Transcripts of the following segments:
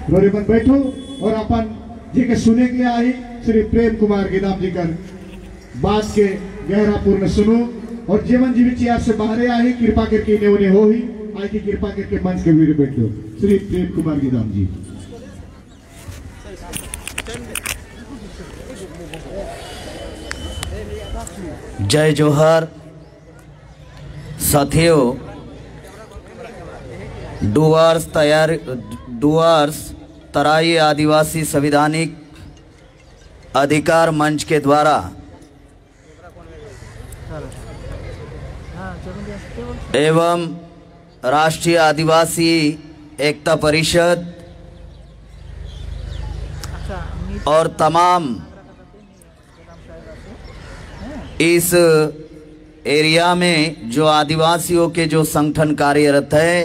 रोरीबन बैठो और अपन जी के सुने के आई श्री प्रेम कुमार गिदाम जी कर बात के गहरा पूर्ण सुनो और जीवन जी विचार से बाहर आई कृपा करके ने उन्हें हो ही आई की कृपा करके मंच के वीर बैठो श्री प्रेम कुमार गिदाम जी। जय जोहर साथियों, डुअर्स तराई आदिवासी संवैधानिक अधिकार मंच के द्वारा एवं राष्ट्रीय आदिवासी एकता परिषद और तमाम इस एरिया में जो आदिवासियों के जो संगठन कार्यरत है,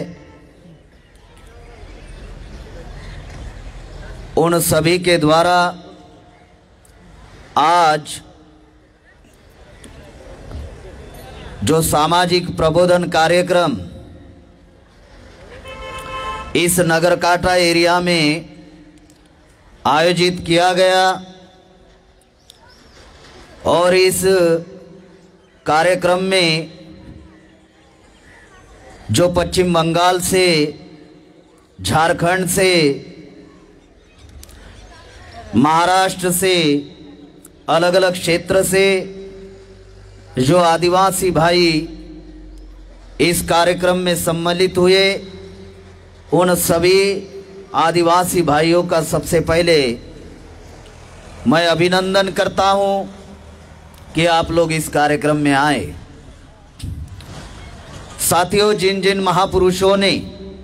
उन सभी के द्वारा आज जो सामाजिक प्रबोधन कार्यक्रम इस नगरकाटा एरिया में आयोजित किया गया और इस कार्यक्रम में जो पश्चिम बंगाल से, झारखंड से, महाराष्ट्र से, अलग अलग क्षेत्र से जो आदिवासी भाई इस कार्यक्रम में सम्मिलित हुए, उन सभी आदिवासी भाइयों का सबसे पहले मैं अभिनंदन करता हूं कि आप लोग इस कार्यक्रम में आए। साथियों, जिन जिन महापुरुषों ने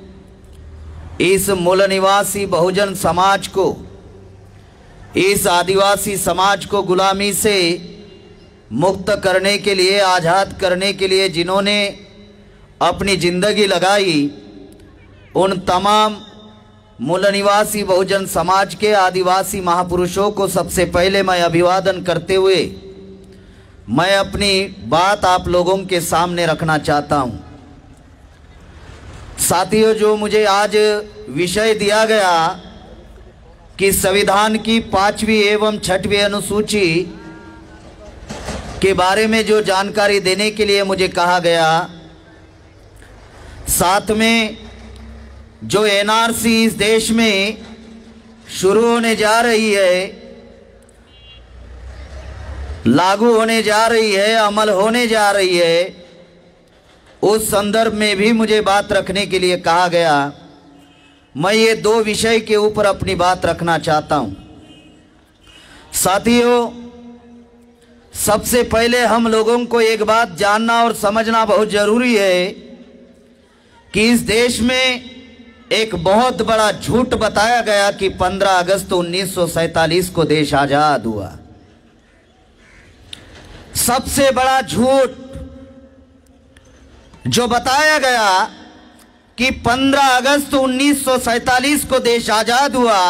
इस मूल निवासी बहुजन समाज को, इस आदिवासी समाज को गुलामी से मुक्त करने के लिए, आज़ाद करने के लिए जिन्होंने अपनी जिंदगी लगाई, उन तमाम मूल निवासी बहुजन समाज के आदिवासी महापुरुषों को सबसे पहले मैं अभिवादन करते हुए मैं अपनी बात आप लोगों के सामने रखना चाहता हूं। साथियों, जो मुझे आज विषय दिया गया कि संविधान की 5वीं एवं 6वीं अनुसूची के बारे में जो जानकारी देने के लिए मुझे कहा गया, साथ में जो एनआरसी इस देश में शुरू होने जा रही है, लागू होने जा रही है, अमल होने जा रही है, उस संदर्भ में भी मुझे बात रखने के लिए कहा गया। मैं ये 2 विषय के ऊपर अपनी बात रखना चाहता हूं। साथियों, सबसे पहले हम लोगों को एक बात जानना और समझना बहुत जरूरी है कि इस देश में एक बहुत बड़ा झूठ बताया गया कि 15 अगस्त 1947 को देश आजाद हुआ। सबसे बड़ा झूठ जो बताया गया कि 15 अगस्त 1947 को देश आजाद हुआ,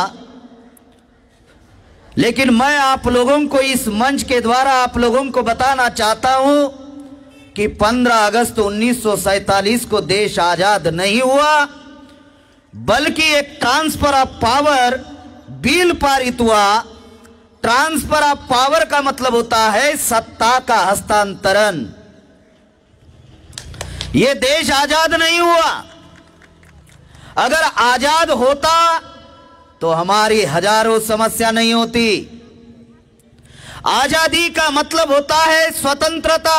लेकिन मैं आप लोगों को इस मंच के द्वारा आप लोगों को बताना चाहता हूं कि 15 अगस्त 1947 को देश आजाद नहीं हुआ, बल्कि एक ट्रांसफर ऑफ पावर बिल पारित हुआ। ट्रांसफर ऑफ पावर का मतलब होता है सत्ता का हस्तांतरण। यह देश आजाद नहीं हुआ। अगर आजाद होता तो हमारी हजारों समस्या नहीं होती। आजादी का मतलब होता है स्वतंत्रता।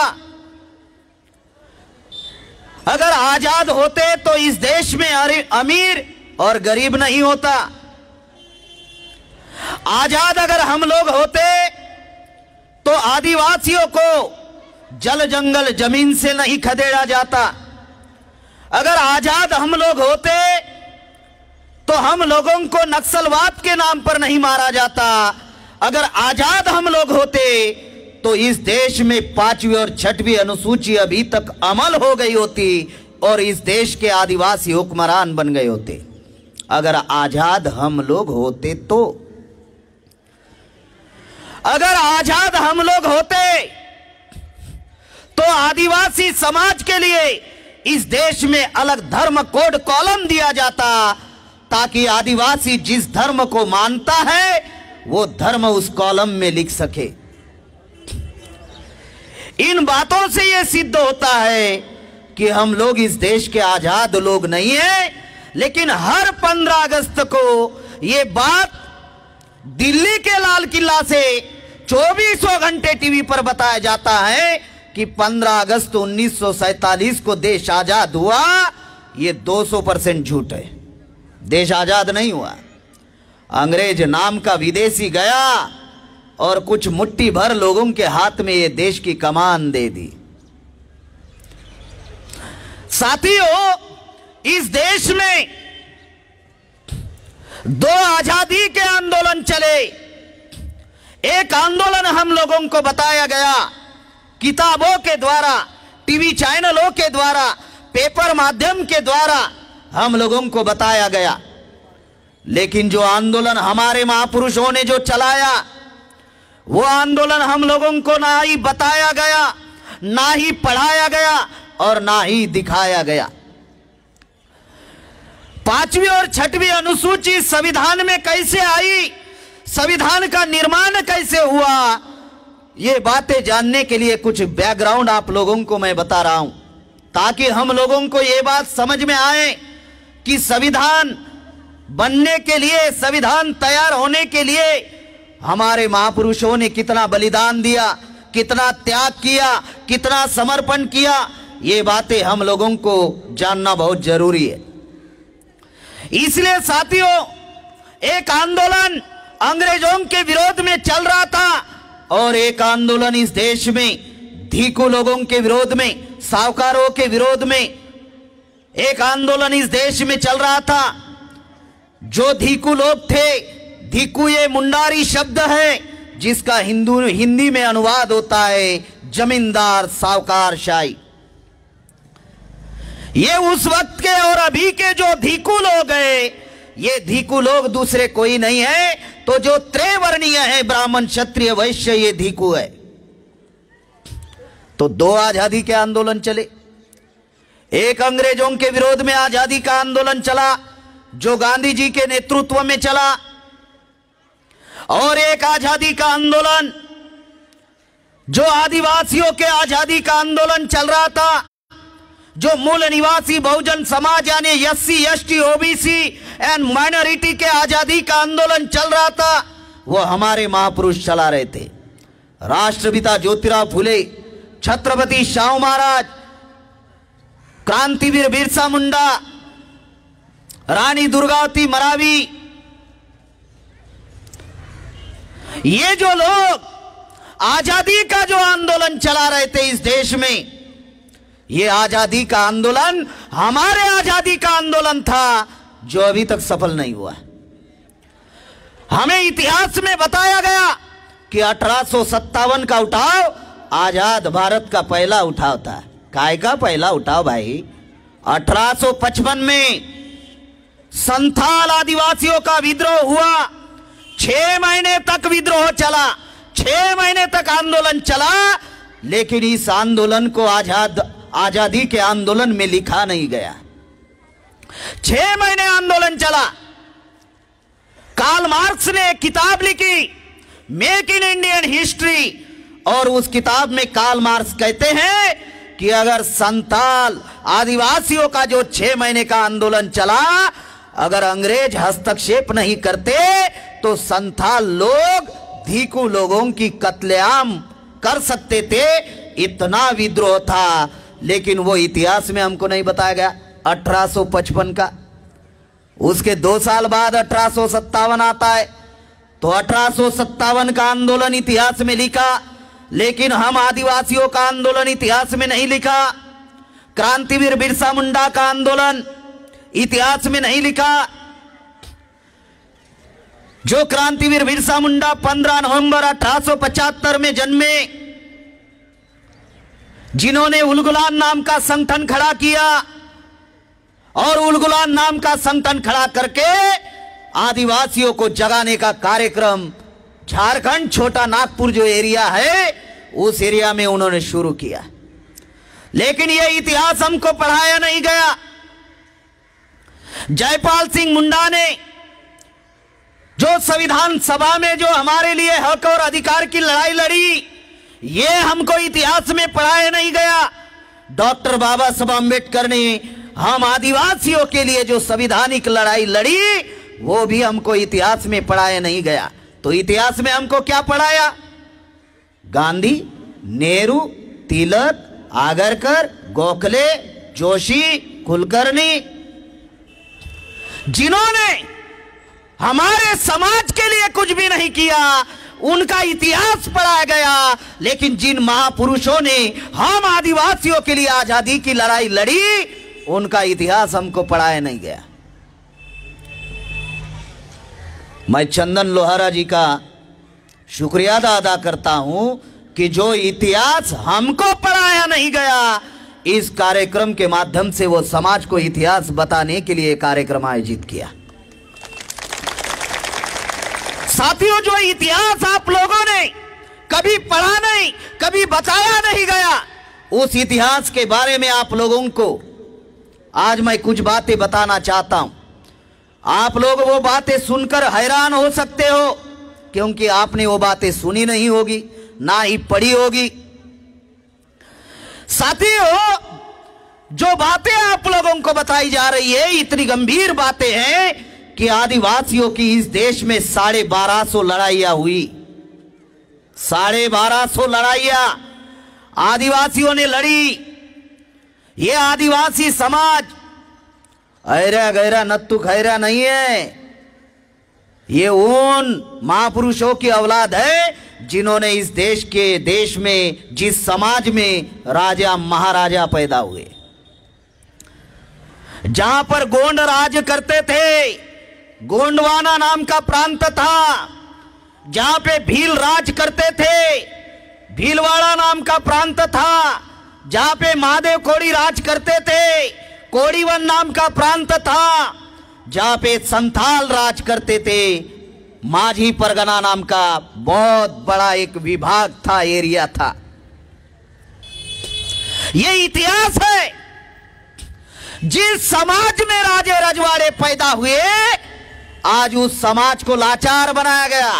अगर आजाद होते तो इस देश में अमीर और गरीब नहीं होता। आजाद अगर हम लोग होते तो आदिवासियों को जल जंगल जमीन से नहीं खदेड़ा जाता। अगर आजाद हम लोग होते तो हम लोगों को नक्सलवाद के नाम पर नहीं मारा जाता। अगर आजाद हम लोग होते तो इस देश में 5वीं और 6वीं अनुसूची अभी तक अमल हो गई होती और इस देश के आदिवासी हुक्मरान बन गए होते। अगर आजाद हम लोग होते तो, अगर आजाद हम लोग होते तो आदिवासी समाज के लिए इस देश में अलग धर्म कोड कॉलम दिया जाता ताकि आदिवासी जिस धर्म को मानता है वो धर्म उस कॉलम में लिख सके। इन बातों से यह सिद्ध होता है कि हम लोग इस देश के आजाद लोग नहीं हैं, लेकिन हर 15 अगस्त को यह बात दिल्ली के लाल किला से 24 घंटे टीवी पर बताया जाता है कि 15 अगस्त 1947 को देश आजाद हुआ। यह 200% झूठ है। देश आजाद नहीं हुआ। अंग्रेज नाम का विदेशी गया और कुछ मुट्ठी भर लोगों के हाथ में यह देश की कमान दे दी। साथियों, इस देश में 2 आजादी के आंदोलन चले। एक आंदोलन हम लोगों को बताया गया किताबों के द्वारा, टीवी चैनलों के द्वारा, पेपर माध्यम के द्वारा हम लोगों को बताया गया, लेकिन जो आंदोलन हमारे महापुरुषों ने जो चलाया वो आंदोलन हम लोगों को ना ही बताया गया, ना ही पढ़ाया गया और ना ही दिखाया गया। 5वीं और 6वीं अनुसूची संविधान में कैसे आई, संविधान का निर्माण कैसे हुआ, ये बातें जानने के लिए कुछ बैकग्राउंड आप लोगों को मैं बता रहा हूं, ताकि हम लोगों को ये बात समझ में आए कि संविधान बनने के लिए, संविधान तैयार होने के लिए हमारे महापुरुषों ने कितना बलिदान दिया, कितना त्याग किया, कितना समर्पण किया। ये बातें हम लोगों को जानना बहुत जरूरी है। इसलिए साथियों, एक आंदोलन अंग्रेजों के विरोध में चल रहा था और एक आंदोलन इस देश में ढीकू लोगों के विरोध में, साहूकारों के विरोध में एक आंदोलन इस देश में चल रहा था। जो ढीकू लोग थे, ढीकू ये मुंडारी शब्द है जिसका हिंदी में अनुवाद होता है जमींदार, साहूकार, शाही। ये उस वक्त के और अभी के जो ढीकू लोग हैं, ये ढीकू लोग दूसरे कोई नहीं है, तो जो त्रैवर्णीय है, ब्राह्मण, क्षत्रिय, वैश्य, ये ढीकू है। तो 2 आजादी के आंदोलन चले। एक अंग्रेजों के विरोध में आजादी का आंदोलन चला जो गांधी जी के नेतृत्व में चला, और एक आजादी का आंदोलन जो आदिवासियों के आजादी का आंदोलन चल रहा था, जो मूल निवासी बहुजन समाज यानी SC, ST, OBC and minority के आजादी का आंदोलन चल रहा था, वो हमारे महापुरुष चला रहे थे। राष्ट्रपिता ज्योतिराव फुले, छत्रपति शाहू महाराज, क्रांतिवीर बिरसा मुंडा, रानी दुर्गावती मरावी, ये जो लोग आजादी का जो आंदोलन चला रहे थे इस देश में, ये आजादी का आंदोलन हमारे आजादी का आंदोलन था जो अभी तक सफल नहीं हुआ। हमें इतिहास में बताया गया कि 1857 का उठाव आजाद भारत का पहला उठाव था। काय का पहला उठाव भाई? 1855 में संथाल आदिवासियों का विद्रोह हुआ। 6 महीने तक विद्रोह चला, 6 महीने तक आंदोलन चला, लेकिन इस आंदोलन को आजादी के आंदोलन में लिखा नहीं गया। 6 महीने आंदोलन चला। कार्ल मार्क्स ने एक किताब लिखी, मेक इन इंडियन हिस्ट्री, और उस किताब में कार्ल मार्क्स कहते हैं कि अगर संथाल आदिवासियों का जो 6 महीने का आंदोलन चला, अगर अंग्रेज हस्तक्षेप नहीं करते तो संथाल लोग ढीकू लोगों की कत्लेआम कर सकते थे। इतना विद्रोह था, लेकिन वो इतिहास में हमको नहीं बताया गया। 1855 का, उसके 2 साल बाद 1857 आता है, तो 1857 का आंदोलन इतिहास में लिखा, लेकिन हम आदिवासियों का आंदोलन इतिहास में नहीं लिखा। क्रांतिवीर बिरसा मुंडा का आंदोलन इतिहास में नहीं लिखा। जो क्रांतिवीर बिरसा मुंडा 15 नवंबर 1875 में जन्मे, जिन्होंने उलगुलान नाम का संगठन खड़ा किया, और उलगुलान नाम का संगठन खड़ा करके आदिवासियों को जगाने का कार्यक्रम झारखंड छोटा नागपुर जो एरिया है उस एरिया में उन्होंने शुरू किया। लेकिन यह इतिहास हमको पढ़ाया नहीं गया। जयपाल सिंह मुंडा ने जो संविधान सभा में जो हमारे लिए हक और अधिकार की लड़ाई लड़ी, ये हमको इतिहास में पढ़ाया नहीं गया। डॉक्टर बाबा साहब अम्बेडकर ने हम आदिवासियों के लिए जो संवैधानिक लड़ाई लड़ी, वो भी हमको इतिहास में पढ़ाया नहीं गया। तो इतिहास में हमको क्या पढ़ाया? गांधी, नेहरू, तिलक, आगरकर, गोखले, जोशी, कुलकर्णी, जिन्होंने हमारे समाज के लिए कुछ भी नहीं किया, उनका इतिहास पढ़ाया गया। लेकिन जिन महापुरुषों ने हम आदिवासियों के लिए आजादी की लड़ाई लड़ी, उनका इतिहास हमको पढ़ाया नहीं गया। मैं चंदन लोहारा जी का शुक्रिया अदा करता हूं कि जो इतिहास हमको पढ़ाया नहीं गया, इस कार्यक्रम के माध्यम से वो समाज को इतिहास बताने के लिए कार्यक्रम आयोजित किया। साथियों, जो इतिहास आप लोगों ने कभी पढ़ा नहीं, कभी बताया नहीं गया, उस इतिहास के बारे में आप लोगों को आज मैं कुछ बातें बताना चाहता हूं। आप लोग वो बातें सुनकर हैरान हो सकते हो, क्योंकि आपने वो बातें सुनी नहीं होगी, ना ही पढ़ी होगी। साथियों, जो बातें आप लोगों को बताई जा रही है, इतनी गंभीर बातें हैं कि आदिवासियों की इस देश में 1250 लड़ाइयां हुई। 1250 लड़ाइयां आदिवासियों ने लड़ी। ये आदिवासी समाज ऐरा गैरा नत्तु खैरा नहीं है। ये उन महापुरुषों की औलाद है जिन्होंने इस देश में, जिस समाज में राजा महाराजा पैदा हुए, जहां पर गोंड राज करते थे, गोंडवाना नाम का प्रांत था, जहां पे भील राज करते थे, भीलवाड़ा नाम का प्रांत था, जहां पे महादेव कोड़ी राज करते थे, कोड़ीवन नाम का प्रांत था, जहां पे संथाल राज करते थे, माझी परगना नाम का बहुत बड़ा एक विभाग था, एरिया था। ये इतिहास है। जिस समाज में राजे रजवाड़े पैदा हुए, आज उस समाज को लाचार बनाया गया।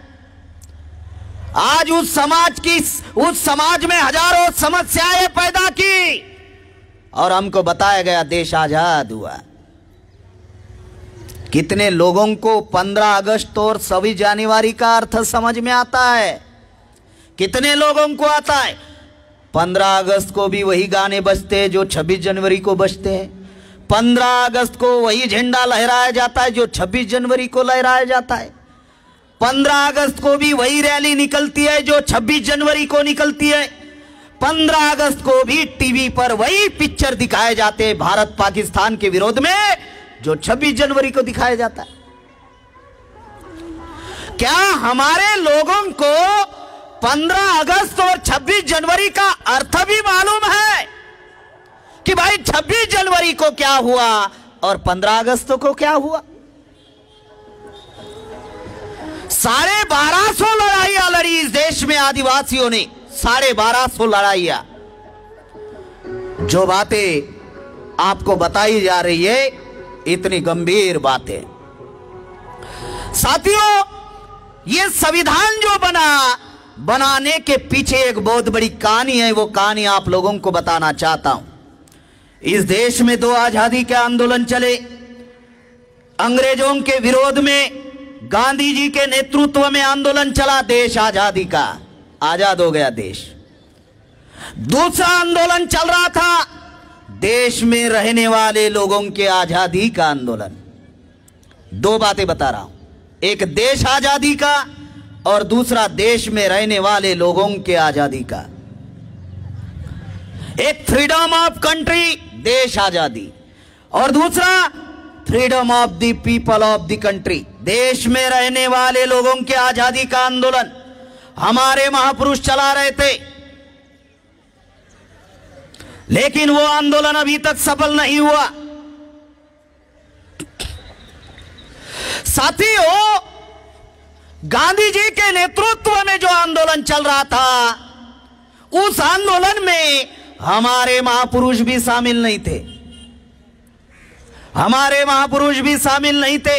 आज उस समाज में हजारों समस्याएं पैदा की और हमको बताया गया देश आजाद हुआ। कितने लोगों को 15 अगस्त और 26 जनवरी का अर्थ समझ में आता है? कितने लोगों को आता है? 15 अगस्त को भी वही गाने बजते हैं जो 26 जनवरी को बजते हैं। 15 अगस्त को वही झंडा लहराया जाता है जो 26 जनवरी को लहराया जाता है। 15 अगस्त को भी वही रैली निकलती है जो 26 जनवरी को निकलती है। 15 अगस्त को भी टीवी पर वही पिक्चर दिखाए जाते हैं भारत पाकिस्तान के विरोध में जो 26 जनवरी को दिखाया जाता है। क्या हमारे लोगों को 15 अगस्त और 26 जनवरी का अर्थ भी मालूम है कि भाई 26 जनवरी को क्या हुआ और 15 अगस्त को क्या हुआ? 1250 लड़ाइयां लड़ी इस देश में आदिवासियों ने। 1250 लड़ाइयां। जो बातें आपको बताई जा रही है, इतनी गंभीर बातें। साथियों, ये संविधान जो बनाने के पीछे एक बहुत बड़ी कहानी है। वो कहानी आप लोगों को बताना चाहता हूं। इस देश में 2 आजादी के आंदोलन चले। अंग्रेजों के विरोध में गांधी जी के नेतृत्व में आंदोलन चला देश आजादी का, आजाद हो गया देश। दूसरा आंदोलन चल रहा था देश में रहने वाले लोगों के आजादी का आंदोलन। 2 बातें बता रहा हूं, एक देश आजादी का और दूसरा देश में रहने वाले लोगों के आजादी का। एक फ्रीडम ऑफ कंट्री, देश आजादी, और दूसरा freedom of the people of the country, देश में रहने वाले लोगों के आजादी का आंदोलन हमारे महापुरुष चला रहे थे। लेकिन वो आंदोलन अभी तक सफल नहीं हुआ। साथियों, गांधी जी के नेतृत्व में जो आंदोलन चल रहा था, उस आंदोलन में हमारे महापुरुष भी शामिल नहीं थे। हमारे महापुरुष भी शामिल नहीं थे,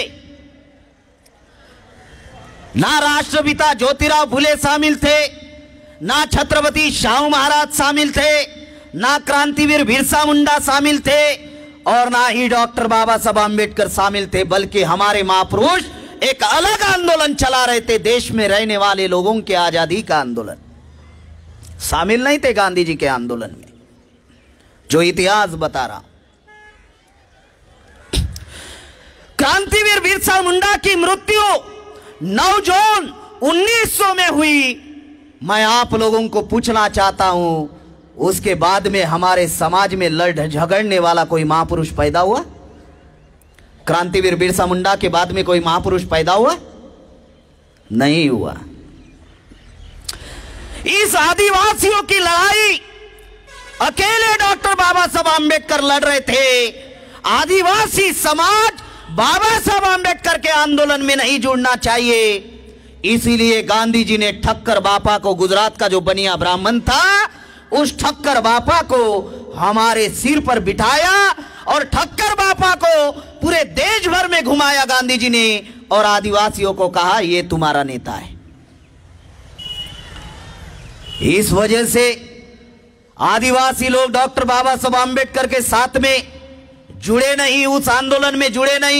ना राष्ट्रपिता ज्योतिराव फुले शामिल थे, ना छत्रपति शाहू महाराज शामिल थे, ना क्रांतिवीर बिरसा मुंडा शामिल थे और ना ही डॉक्टर बाबा साहब आम्बेडकर शामिल थे, बल्कि हमारे महापुरुष एक अलग आंदोलन चला रहे थे, देश में रहने वाले लोगों के आजादी का आंदोलन। शामिल नहीं थे गांधी जी के आंदोलन में, जो इतिहास बता रहा। क्रांतिवीर बिरसा मुंडा की मृत्यु 9 जून 1900 में हुई। मैं आप लोगों को पूछना चाहता हूं, उसके बाद में हमारे समाज में लड़ झगड़ने वाला कोई महापुरुष पैदा हुआ? क्रांतिवीर बिरसा मुंडा के बाद में कोई महापुरुष पैदा हुआ? नहीं हुआ। इस आदिवासियों की लड़ाई अकेले डॉक्टर बाबा साहब आम्बेडकर लड़ रहे थे। आदिवासी समाज बाबा साहब आम्बेडकर के आंदोलन में नहीं जुड़ना चाहिए, इसीलिए गांधी जी ने ठक्कर बापा को, गुजरात का जो बनिया ब्राह्मण था, उस ठक्कर बापा को हमारे सिर पर बिठाया और ठक्कर बापा को पूरे देश भर में घुमाया गांधी जी ने, और आदिवासियों को कहा ये तुम्हारा नेता है। इस वजह से आदिवासी लोग डॉक्टर बाबा साहब आम्बेडकर के साथ में जुड़े नहीं, उस आंदोलन में जुड़े नहीं,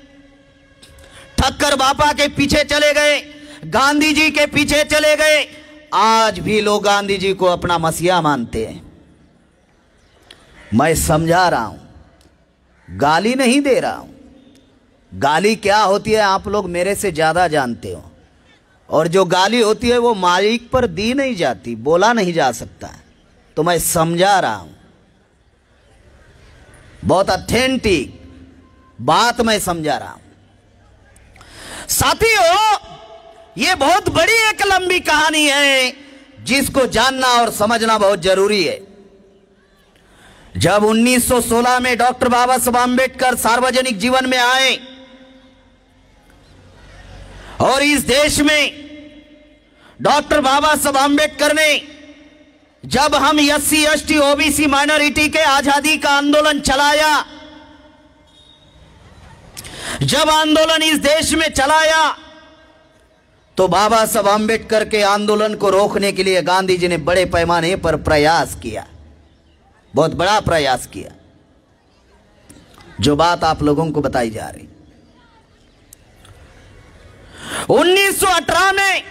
ठक्कर बापा के पीछे चले गए, गांधी जी के पीछे चले गए। आज भी लोग गांधी जी को अपना मसीहा मानते हैं। मैं समझा रहा हूं, गाली नहीं दे रहा हूं। गाली क्या होती है आप लोग मेरे से ज्यादा जानते हो, और जो गाली होती है वो मालिक पर दी नहीं जाती, बोला नहीं जा सकता, तो मैं समझा रहा हूं। बहुत ऑथेंटिक बात मैं समझा रहा हूं। साथियों, ये बहुत बड़ी एक लंबी कहानी है जिसको जानना और समझना बहुत जरूरी है। जब 1916 में डॉक्टर बाबा साहब आम्बेडकर सार्वजनिक जीवन में आए और इस देश में डॉक्टर बाबा साहब आम्बेडकर ने, जब हम SC ST OBC माइनॉरिटी के आजादी का आंदोलन चलाया, जब आंदोलन इस देश में चलाया, तो बाबा साहब आम्बेडकर के आंदोलन को रोकने के लिए गांधी जी ने बड़े पैमाने पर प्रयास किया, बहुत बड़ा प्रयास किया, जो बात आप लोगों को बताई जा रही। 1918 में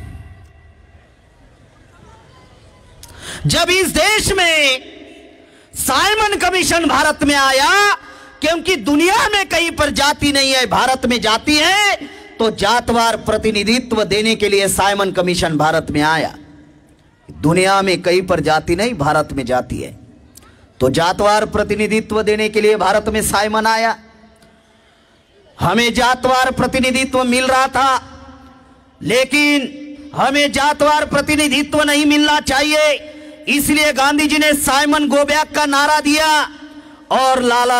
जब इस देश में साइमन कमीशन भारत में आया, क्योंकि दुनिया में कहीं पर जाति नहीं है, भारत में जाति है, तो जातवार प्रतिनिधित्व देने के लिए साइमन कमीशन भारत में आया। दुनिया में कहीं पर जाति नहीं, भारत में जाति है, तो जातवार प्रतिनिधित्व देने के लिए भारत में साइमन आया। हमें जातवार प्रतिनिधित्व मिल रहा था, लेकिन हमें जातवार प्रतिनिधित्व नहीं मिलना चाहिए, इसलिए गांधी जी ने साइमन गो बैक का नारा दिया और लाला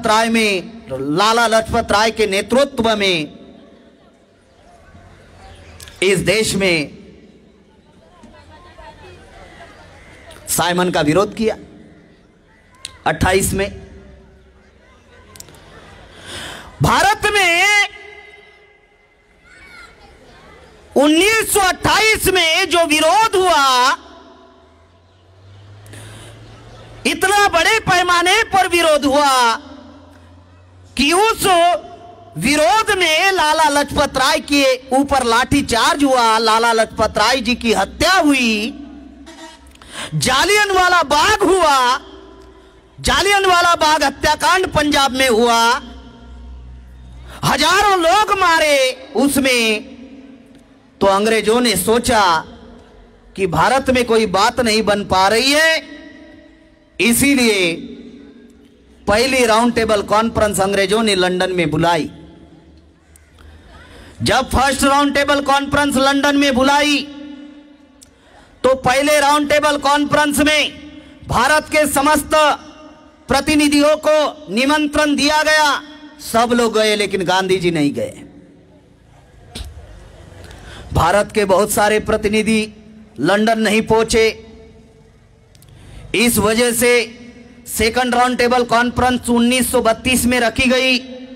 लजपत राय के नेतृत्व में इस देश में साइमन का विरोध किया। 28 में भारत में 1928 में जो विरोध हुआ, इतना बड़े पैमाने पर विरोध हुआ कि उस विरोध में लाला लजपत राय के ऊपर लाठीचार्ज हुआ, लाला लजपत राय जी की हत्या हुई, जालियनवाला बाग हुआ, जालियनवाला बाग हत्याकांड पंजाब में हुआ, हजारों लोग मारे उसमें। तो अंग्रेजों ने सोचा कि भारत में कोई बात नहीं बन पा रही है, इसीलिए पहली राउंड टेबल कॉन्फ्रेंस अंग्रेजों ने लंदन में बुलाई। जब first round table conference London में बुलाई, तो पहले राउंड टेबल कॉन्फ्रेंस में भारत के समस्त प्रतिनिधियों को निमंत्रण दिया गया, सब लोग गए, लेकिन गांधी जी नहीं गए। भारत के बहुत सारे प्रतिनिधि लंदन नहीं पहुंचे। इस वजह से सेकंड राउंड टेबल कॉन्फ्रेंस 1932 में रखी गई।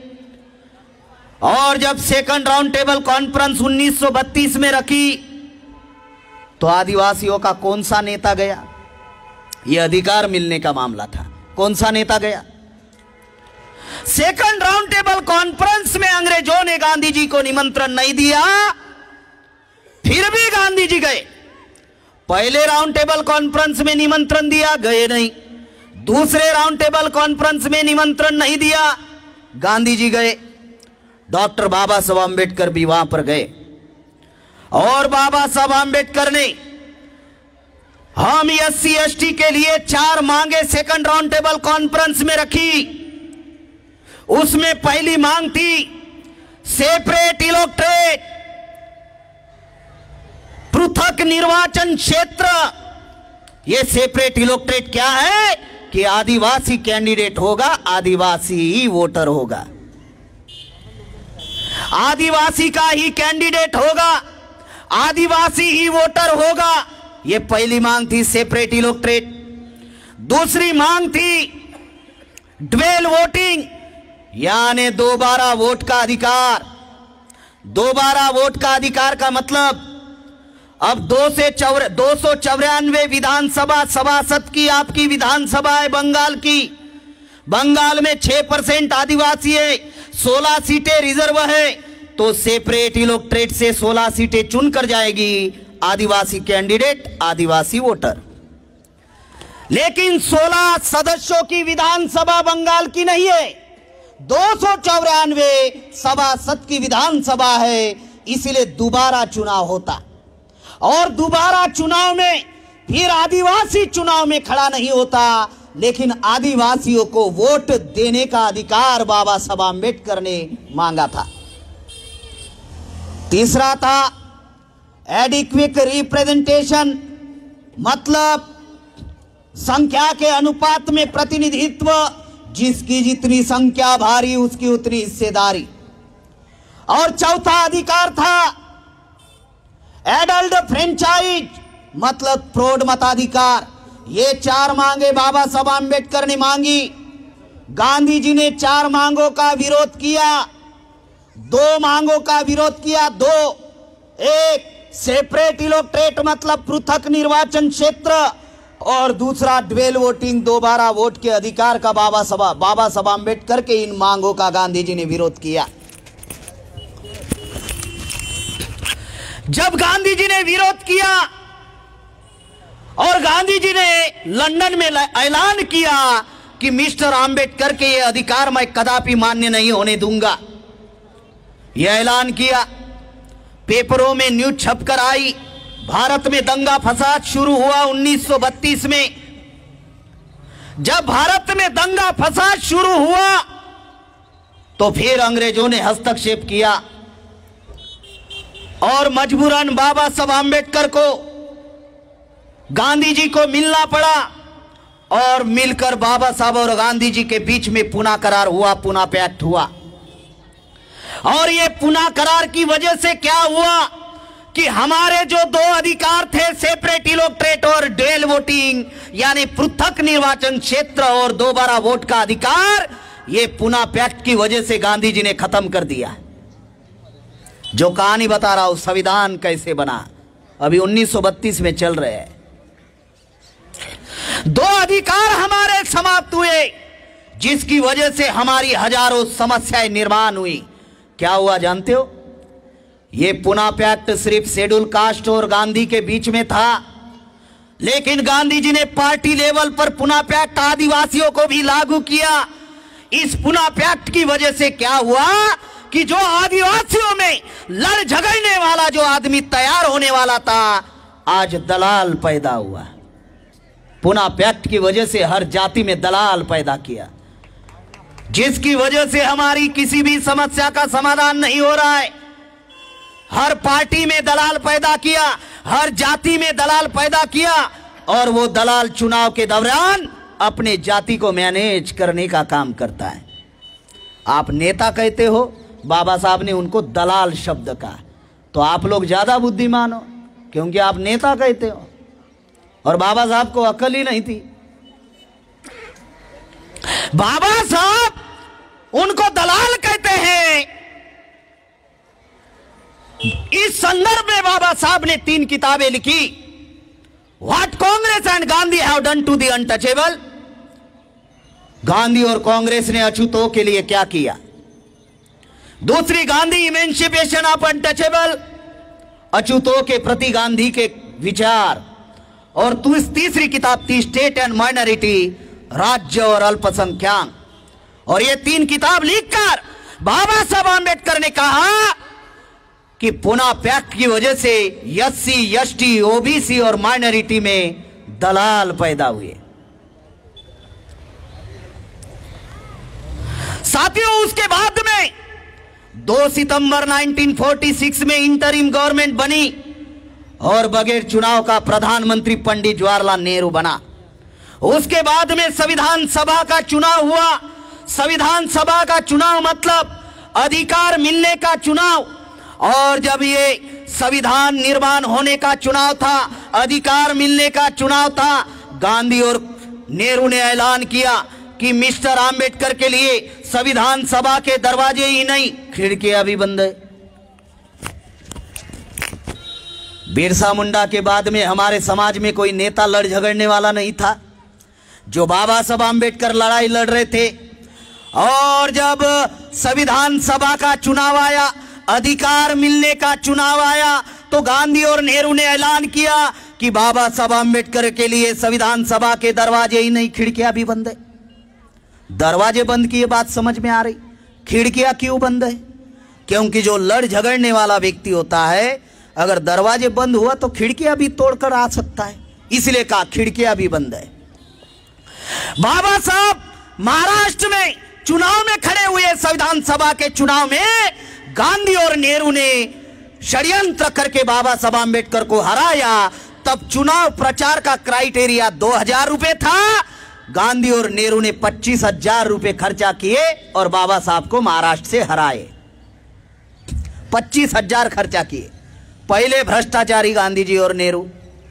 और जब सेकंड राउंड टेबल कॉन्फ्रेंस 1932 में रखी तो आदिवासियों का कौन सा नेता गया? यह अधिकार मिलने का मामला था। कौन सा नेता गया? सेकंड राउंड टेबल कॉन्फ्रेंस में अंग्रेजों ने गांधी जी को निमंत्रण नहीं दिया, फिर भी गांधी जी गए। पहले राउंड टेबल कॉन्फ्रेंस में निमंत्रण दिया, गए नहीं। दूसरे राउंड टेबल कॉन्फ्रेंस में निमंत्रण नहीं दिया, गांधी जी गए। डॉक्टर बाबा साहब आम्बेडकर भी वहां पर गए और बाबा साहब आम्बेडकर ने हम SC ST के लिए 4 मांगे सेकंड राउंड टेबल कॉन्फ्रेंस में रखी। उसमें पहली मांग थी सेपरेट इलेक्टोरेट, पृथक निर्वाचन क्षेत्र। यह सेपरेट इलेक्टोरेट क्या है कि आदिवासी कैंडिडेट होगा, आदिवासी ही वोटर होगा, आदिवासी का ही कैंडिडेट होगा, आदिवासी ही वोटर होगा। यह पहली मांग थी, सेपरेट इलेक्टोरेट। दूसरी मांग थी ड्वेल वोटिंग, यानी दोबारा वोट का अधिकार। दोबारा वोट का अधिकार का मतलब अब 294 विधानसभा सभासद की आपकी विधानसभा है बंगाल की। बंगाल में 6% आदिवासी है, 16 सीटें रिजर्व है, तो सेपरेट इलेक्टोरेट से 16 सीटें चुनकर जाएगी आदिवासी कैंडिडेट, आदिवासी वोटर। लेकिन 16 सदस्यों की विधानसभा बंगाल की नहीं है, 294 सभासद की विधानसभा है, इसलिए दोबारा चुनाव होता। और दोबारा चुनाव में फिर आदिवासी चुनाव में खड़ा नहीं होता, लेकिन आदिवासियों को वोट देने का अधिकार बाबा साहब आम्बेडकर ने मांगा था। तीसरा था एडिक्वेट रिप्रेजेंटेशन, मतलब संख्या के अनुपात में प्रतिनिधित्व, जिसकी जितनी संख्या भारी उसकी उतनी हिस्सेदारी। और चौथा अधिकार था एडल्ट फ्रेंचाइज, मतलब प्रौढ़ मताधिकार। ये 4 मांगे बाबा साहब आम्बेडकर ने मांगी। गांधी जी ने 4 मांगों का विरोध किया, 2 मांगों का विरोध किया। 2, एक सेपरेट इलेक्टोरेट मतलब पृथक निर्वाचन क्षेत्र, और दूसरा ड्वेल वोटिंग, दोबारा वोट के अधिकार का बाबा साहब आम्बेडकर के इन मांगों का गांधी जी ने विरोध किया। जब गांधी जी ने विरोध किया और गांधी जी ने लंदन में ऐलान किया कि मिस्टर आम्बेडकर के ये अधिकार मैं कदापि मान्य नहीं होने दूंगा, यह ऐलान किया। पेपरों में न्यूज छपकर आई। भारत में दंगा फसाद शुरू हुआ 1932 में। जब भारत में दंगा फसाद शुरू हुआ तो फिर अंग्रेजों ने हस्तक्षेप किया और मजबूरन बाबा साहब आम्बेडकर को गांधी जी को मिलना पड़ा, और मिलकर बाबा साहब और गांधी जी के बीच में पुना करार हुआ, पुना पैक्ट हुआ। और ये पुना करार की वजह से क्या हुआ कि हमारे जो 2 अधिकार थे, सेपरेट इलेक्टोरेट और ड्वेल वोटिंग यानी पृथक निर्वाचन क्षेत्र और दोबारा वोट का अधिकार, ये पुना पैक्ट की वजह से गांधी जी ने खत्म कर दिया। जो कहानी बता रहा हूं, संविधान कैसे बना, अभी 1932 में चल रहे हैं। 2 अधिकार हमारे समाप्त हुए, जिसकी वजह से हमारी हजारों समस्याएं निर्माण हुई। क्या हुआ जानते हो? ये पुना पैक्ट सिर्फ शेड्यूल कास्ट और गांधी के बीच में था, लेकिन गांधी जी ने पार्टी लेवल पर पुना पैक्ट आदिवासियों को भी लागू किया। इस पुना पैक्ट की वजह से क्या हुआ कि जो आदिवासियों में लड़ झगड़ने वाला जो आदमी तैयार होने वाला था, आज दलाल पैदा हुआ। पुना पैक्ट की वजह से हर जाति में दलाल पैदा किया, जिसकी वजह से हमारी किसी भी समस्या का समाधान नहीं हो रहा है। हर पार्टी में दलाल पैदा किया, हर जाति में दलाल पैदा किया, और वो दलाल चुनाव के दौरान अपने जाति को मैनेज करने का काम करता है। आप नेता कहते हो, बाबा साहब ने उनको दलाल शब्द कहा, तो आप लोग ज्यादा बुद्धिमान हो क्योंकि आप नेता कहते हो, और बाबा साहब को अकल ही नहीं थी। बाबा साहब उनको दलाल कहते हैं। इस संदर्भ में बाबा साहब ने 3 किताबें लिखी। What Congress and Gandhi have done to the untouchable. Gandhi और कांग्रेस ने अछूतों के लिए क्या किया। दूसरी, गांधी इमेंसिपेशन ऑफ अनटचेबल, अछूतों के प्रति गांधी के विचार। और तीसरी किताब थी स्टेट एंड माइनॉरिटी, राज्य और अल्पसंख्यक। और ये 3 किताब लिखकर बाबा साहब आंबेडकर ने कहा कि पुनः पैक्ट की वजह से एससी, एसटी, ओबीसी और माइनॉरिटी में दलाल पैदा हुए। साथियों, उसके बाद में 2 सितंबर 1946 में इंटरिम गवर्नमेंट बनी और बगैर चुनाव का प्रधानमंत्री पंडित जवाहरलाल नेहरू बना। उसके बाद में संविधान सभा का चुनाव हुआ। संविधान सभा का चुनाव मतलब अधिकार मिलने का चुनाव। और जब ये संविधान निर्माण होने का चुनाव था, अधिकार मिलने का चुनाव था, गांधी और नेहरू ने ऐलान किया कि मिस्टर आंबेडकर के लिए संविधान सभा के दरवाजे ही नहीं, खिड़कियां भी बंद है। बिरसा मुंडा के बाद में हमारे समाज में कोई नेता लड़ झगड़ने वाला नहीं था। जो बाबा साहब आंबेडकर लड़ाई लड़ रहे थे, और जब संविधान सभा का चुनाव आया, अधिकार मिलने का चुनाव आया, तो गांधी और नेहरू ने ऐलान किया कि बाबा साहब आंबेडकर के लिए संविधान सभा के दरवाजे ही नहीं, खिड़कियां भी बंद है। दरवाजे बंद की ये बात समझ में आ रही। खिड़कियां क्यों बंद है? क्योंकि जो लड़ झगड़ने वाला व्यक्ति होता है, अगर दरवाजे बंद हुआ तो खिड़कियां भी तोड़कर आ सकता है, इसलिए कहा खिड़कियां भी बंद है। बाबा साहब महाराष्ट्र में चुनाव में खड़े हुए, संविधान सभा के चुनाव में गांधी और नेहरू ने षड्यंत्र करके बाबा साहब आंबेडकर को हराया। तब चुनाव प्रचार का क्राइटेरिया 2000 रुपए था। गांधी और नेहरू ने 25,000 रुपए खर्चा किए और बाबा साहब को महाराष्ट्र से हराए। 25,000 खर्चा किए। पहले भ्रष्टाचारी गांधी जी और नेहरू।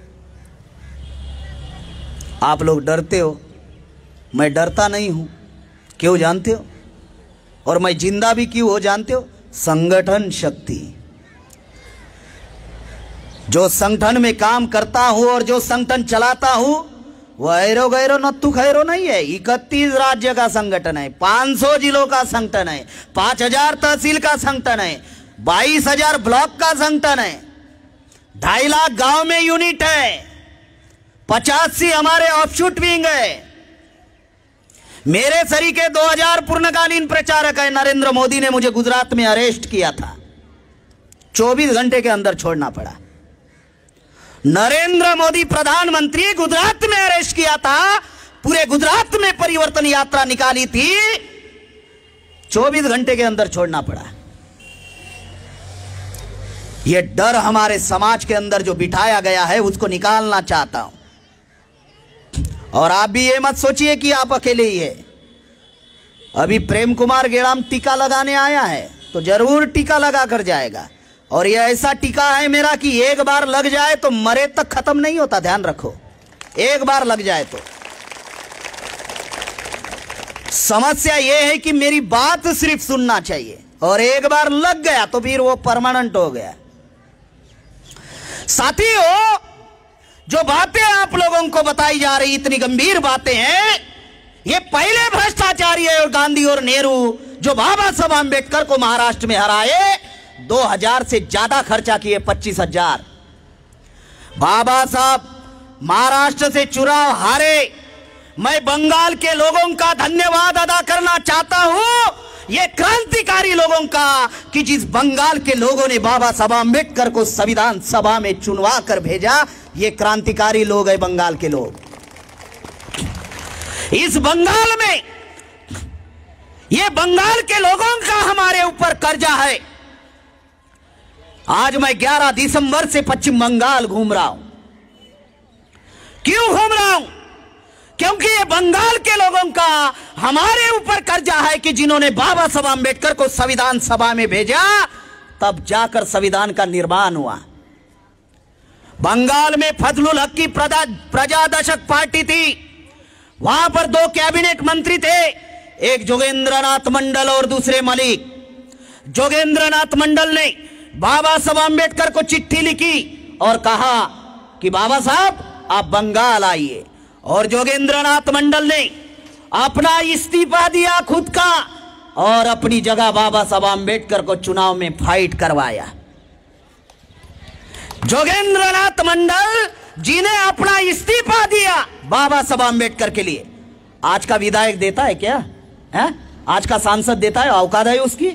आप लोग डरते हो, मैं डरता नहीं हूं। क्यों जानते हो? और मैं जिंदा भी क्यों हो जानते हो? संगठन शक्ति। जो संगठन में काम करता हूं और जो संगठन चलाता हूं, वह ऐरो गैरो नत्थु खैरो नहीं है। 31 राज्य का संगठन है, 500 जिलों का संगठन है, 5000 तहसील का संगठन है, 22,000 ब्लॉक का संगठन है, 2.5 लाख गांव में यूनिट है, 85 हमारे ऑफशूट विंग है। मेरे सरीके 2000 पूर्णकालीन प्रचारक है। नरेंद्र मोदी ने मुझे गुजरात में अरेस्ट किया था, 24 घंटे के अंदर छोड़ना पड़ा। नरेंद्र मोदी प्रधानमंत्री गुजरात में अरेस्ट किया था, पूरे गुजरात में परिवर्तन यात्रा निकाली थी, 24 घंटे के अंदर छोड़ना पड़ा। यह डर हमारे समाज के अंदर जो बिठाया गया है, उसको निकालना चाहता हूं। और आप भी ये मत सोचिए कि आप अकेले ही है। अभी प्रेम कुमार गेड़ाम टीका लगाने आया है, तो जरूर टीका लगा कर जाएगा। और ये ऐसा टीका है मेरा कि एक बार लग जाए तो मरे तक खत्म नहीं होता। ध्यान रखो, एक बार लग जाए तो। समस्या ये है कि मेरी बात सिर्फ सुनना चाहिए, और एक बार लग गया तो फिर वो परमानेंट हो गया। साथियों, जो बातें आप लोगों को बताई जा रही, इतनी गंभीर बातें हैं, ये पहले भ्रष्टाचारी है। और गांधी और नेहरू जो बाबा साहब आंबेडकर को महाराष्ट्र में हराए, 2000 से ज्यादा खर्चा किए, 25,000। बाबा साहब महाराष्ट्र से चुनाव हारे। मैं बंगाल के लोगों का धन्यवाद अदा करना चाहता हूं, ये क्रांतिकारी लोगों का, कि जिस बंगाल के लोगों ने बाबा साहब आंबेडकर को संविधान सभा में चुनवा कर भेजा। ये क्रांतिकारी लोग हैं बंगाल के लोग। इस बंगाल में, ये बंगाल के लोगों का हमारे ऊपर कर्जा है। आज मैं 11 दिसंबर से पश्चिम बंगाल घूम रहा हूं। क्यों घूम रहा हूं? क्योंकि ये बंगाल के लोगों का हमारे ऊपर कर्जा है कि जिन्होंने बाबा साहब आंबेडकर को संविधान सभा में भेजा, तब जाकर संविधान का निर्माण हुआ। बंगाल में फजलुल हक की प्रजादशक पार्टी थी, वहां पर 2 कैबिनेट मंत्री थे। एक जोगेंद्रनाथ मंडल और दूसरे मलिक। जोगेंद्रनाथ मंडल ने बाबा साहब आम्बेडकर को चिट्ठी लिखी और कहा कि बाबा साहब आप बंगाल आइए, और जोगेंद्रनाथ मंडल ने अपना इस्तीफा दिया खुद का और अपनी जगह बाबा साहब आम्बेडकर को चुनाव में फाइट करवाया। जोगेंद्रनाथ मंडल जिन्हें अपना इस्तीफा दिया बाबा साहब आम्बेडकर के लिए, आज का विधायक देता है क्या है? आज का सांसद देता है? औकात है उसकी?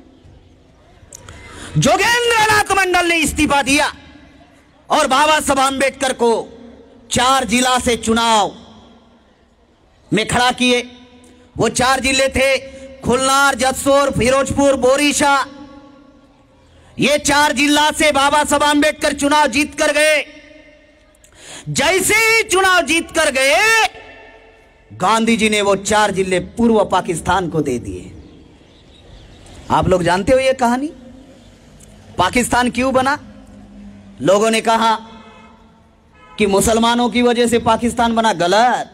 जोगेंद्रनाथ मंडल ने इस्तीफा दिया और बाबा साहब आम्बेडकर को 4 जिला से चुनाव में खड़ा किए। वो 4 जिले थे खुलनार, जसोर, फिरोजपुर, बोरीशा। ये 4 जिला से बाबा साहब आम्बेडकर चुनाव जीत कर गए। जैसे ही चुनाव जीत कर गए, गांधी जी ने वो 4 जिले पूर्व पाकिस्तान को दे दिए। आप लोग जानते हो ये कहानी? पाकिस्तान क्यों बना? लोगों ने कहा कि मुसलमानों की वजह से पाकिस्तान बना। गलत।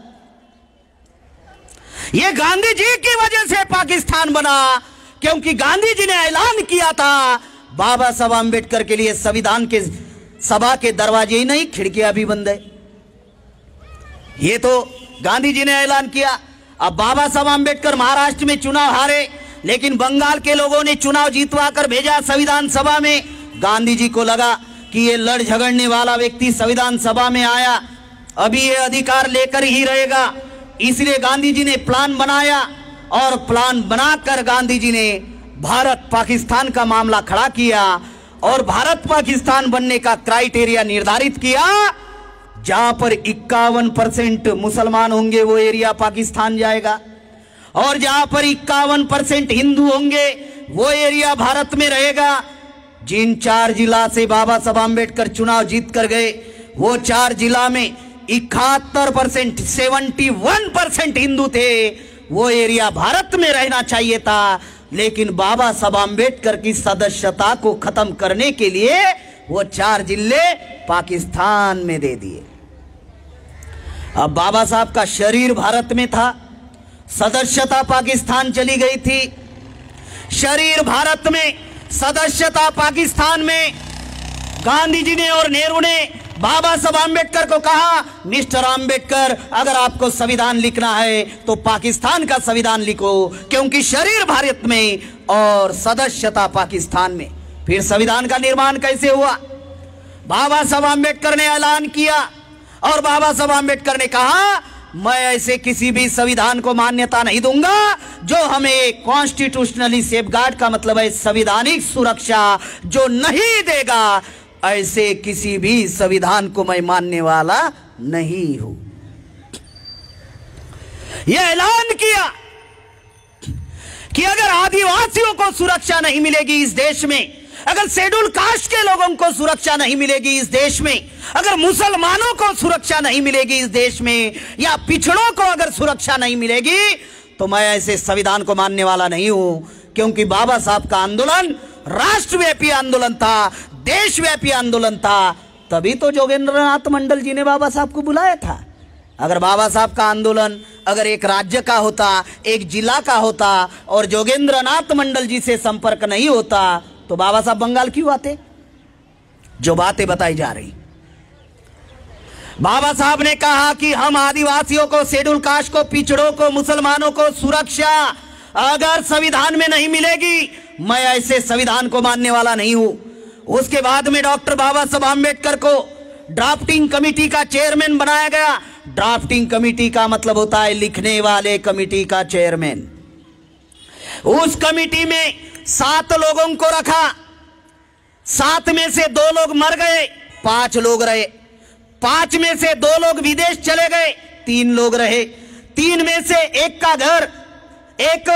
ये गांधी जी की वजह से पाकिस्तान बना, क्योंकि गांधी जी ने ऐलान किया था बाबा साहब आम्बेडकर के लिए संविधान के सभा के दरवाजे ही नहीं, खिड़कियां भी बंद है। ये तो गांधी जी ने ऐलान किया। अब बाबा साहब आम्बेडकर महाराष्ट्र में चुनाव हारे, लेकिन बंगाल के लोगों ने चुनाव जीतवा कर भेजा संविधान सभा में। गांधी जी को लगा कि ये लड़ झगड़ने वाला व्यक्ति संविधान सभा में आया, अभी ये अधिकार लेकर ही रहेगा। इसलिए गांधी जी ने प्लान बनाया और प्लान बनाकर गांधी जी ने भारत पाकिस्तान का मामला खड़ा किया और भारत पाकिस्तान बनने का क्राइटेरिया निर्धारित किया। जहां पर 51% मुसलमान होंगे वो एरिया पाकिस्तान जाएगा, और जहां पर 51% हिंदू होंगे वो एरिया भारत में रहेगा। जिन 4 जिला से बाबा साहब आम्बेडकर चुनाव जीत कर गए, वो 4 जिला में 71%, 71% हिंदू थे। वो एरिया भारत में रहना चाहिए था, लेकिन बाबा साहब आम्बेडकर की सदस्यता को खत्म करने के लिए वो 4 जिले पाकिस्तान में दे दिए। अब बाबा साहब का शरीर भारत में था, सदस्यता पाकिस्तान चली गई थी। शरीर भारत में, सदस्यता पाकिस्तान में। गांधी जी ने और नेहरू ने बाबा साहब आम्बेडकर को कहा, मिस्टर आम्बेडकर, अगर आपको संविधान लिखना है तो पाकिस्तान का संविधान लिखो, क्योंकि शरीर भारत में और सदस्यता पाकिस्तान में। फिर संविधान का निर्माण कैसे हुआ? बाबा साहब आम्बेडकर ने ऐलान किया और बाबा साहब आम्बेडकर ने कहा, मैं ऐसे किसी भी संविधान को मान्यता नहीं दूंगा जो हमें कॉन्स्टिट्यूशनली सेफगार्ड, का मतलब है संवैधानिक सुरक्षा, जो नहीं देगा, ऐसे किसी भी संविधान को मैं मानने वाला नहीं हूं। यह ऐलान किया कि अगर आदिवासियों को सुरक्षा नहीं मिलेगी इस देश में, अगर शेड्यूल कास्ट के लोगों को सुरक्षा नहीं मिलेगी इस देश में, अगर मुसलमानों को सुरक्षा नहीं मिलेगी इस देश में, या पिछड़ों को अगर सुरक्षा नहीं मिलेगी, तो मैं ऐसे संविधान को मानने वाला नहीं हूं। क्योंकि बाबा साहब का आंदोलन राष्ट्रव्यापी आंदोलन था, देशव्यापी आंदोलन था। तभी तो जोगेंद्रनाथ मंडल जी ने बाबा साहब को बुलाया था। अगर बाबा साहब का आंदोलन अगर एक राज्य का होता, एक जिला का होता, और जोगेंद्रनाथ मंडल जी से संपर्क नहीं होता, तो बाबा साहब बंगाल क्यों आते? जो बातें बताई जा रही, बाबा साहब ने कहा कि हम आदिवासियों को, शेड्यूल कास्ट को, पिछड़ों को, मुसलमानों को सुरक्षा अगर संविधान में नहीं मिलेगी, मैं ऐसे संविधान को मानने वाला नहीं हूं। उसके बाद में डॉक्टर बाबा साहब आम्बेडकर को ड्राफ्टिंग कमेटी का चेयरमैन बनाया गया। ड्राफ्टिंग कमेटी का मतलब होता है लिखने वाले कमेटी का चेयरमैन। उस कमेटी में 7 लोगों को रखा। 7 में से 2 लोग मर गए, 5 लोग रहे। 5 में से 2 लोग विदेश चले गए, 3 लोग रहे। 3 में से एक का घर एक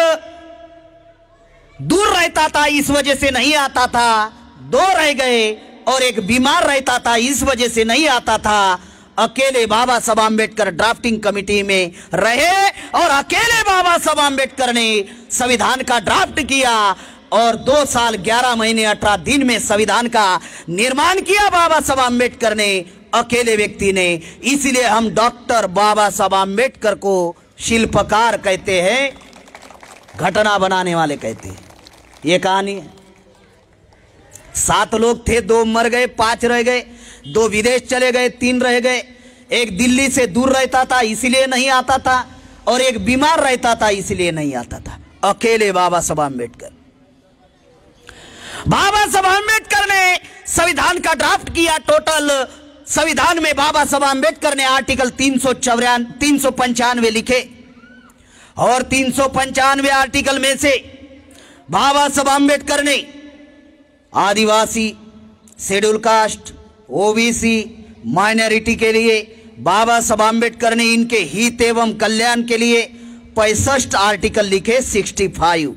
दूर रहता था, इस वजह से नहीं आता था, 2 रह गए, और एक बीमार रहता था, इस वजह से नहीं आता था। अकेले बाबा साहब आम्बेडकर ड्राफ्टिंग कमेटी में रहे और अकेले बाबा साहब आम्बेडकर ने संविधान का ड्राफ्ट किया और 2 साल 11 महीने 18 दिन में संविधान का निर्माण किया बाबा साहब आम्बेडकर ने, अकेले व्यक्ति ने। इसलिए हम डॉक्टर बाबा साहब आम्बेडकर को शिल्पकार कहते हैं। घटना बनाने वाले कहते हैं। ये कहानी है। 7 लोग थे, 2 मर गए, 5 रह गए, 2 विदेश चले गए, 3 रह गए। एक दिल्ली से दूर रहता था इसलिए नहीं आता था, और एक बीमार रहता था इसलिए नहीं आता था। अकेले बाबा साहब आम्बेडकर। बाबा साहब आम्बेडकर ने संविधान का ड्राफ्ट किया। टोटल संविधान में बाबा साहब आम्बेडकर ने आर्टिकल 395 लिखे, और 395 आर्टिकल में से बाबा साहब आम्बेडकर ने आदिवासी, शेड्यूल कास्ट, ओबीसी, माइनॉरिटी के लिए बाबा साहब आम्बेडकर ने इनके हित एवं कल्याण के लिए 65 आर्टिकल लिखे। 65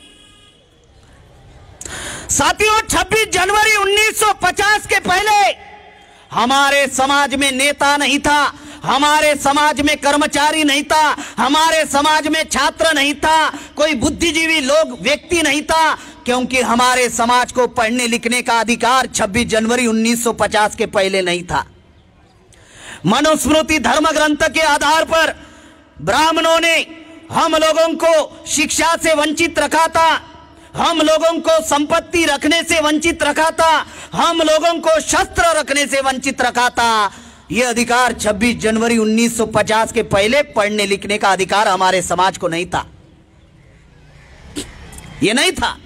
साथियों, 26 जनवरी 1950 के पहले हमारे समाज में नेता नहीं था, हमारे समाज में कर्मचारी नहीं था, हमारे समाज में छात्र नहीं था, कोई बुद्धिजीवी लोग व्यक्ति नहीं था, क्योंकि हमारे समाज को पढ़ने लिखने का अधिकार 26 जनवरी 1950 के पहले नहीं था। मनुस्मृति धर्म ग्रंथ के आधार पर ब्राह्मणों ने हम लोगों को शिक्षा से वंचित रखा था, हम लोगों को संपत्ति रखने से वंचित रखा था, हम लोगों को शस्त्र रखने से वंचित रखा था। यह अधिकार 26 जनवरी 1950 के पहले पढ़ने लिखने का अधिकार हमारे समाज को नहीं था। यह नहीं था।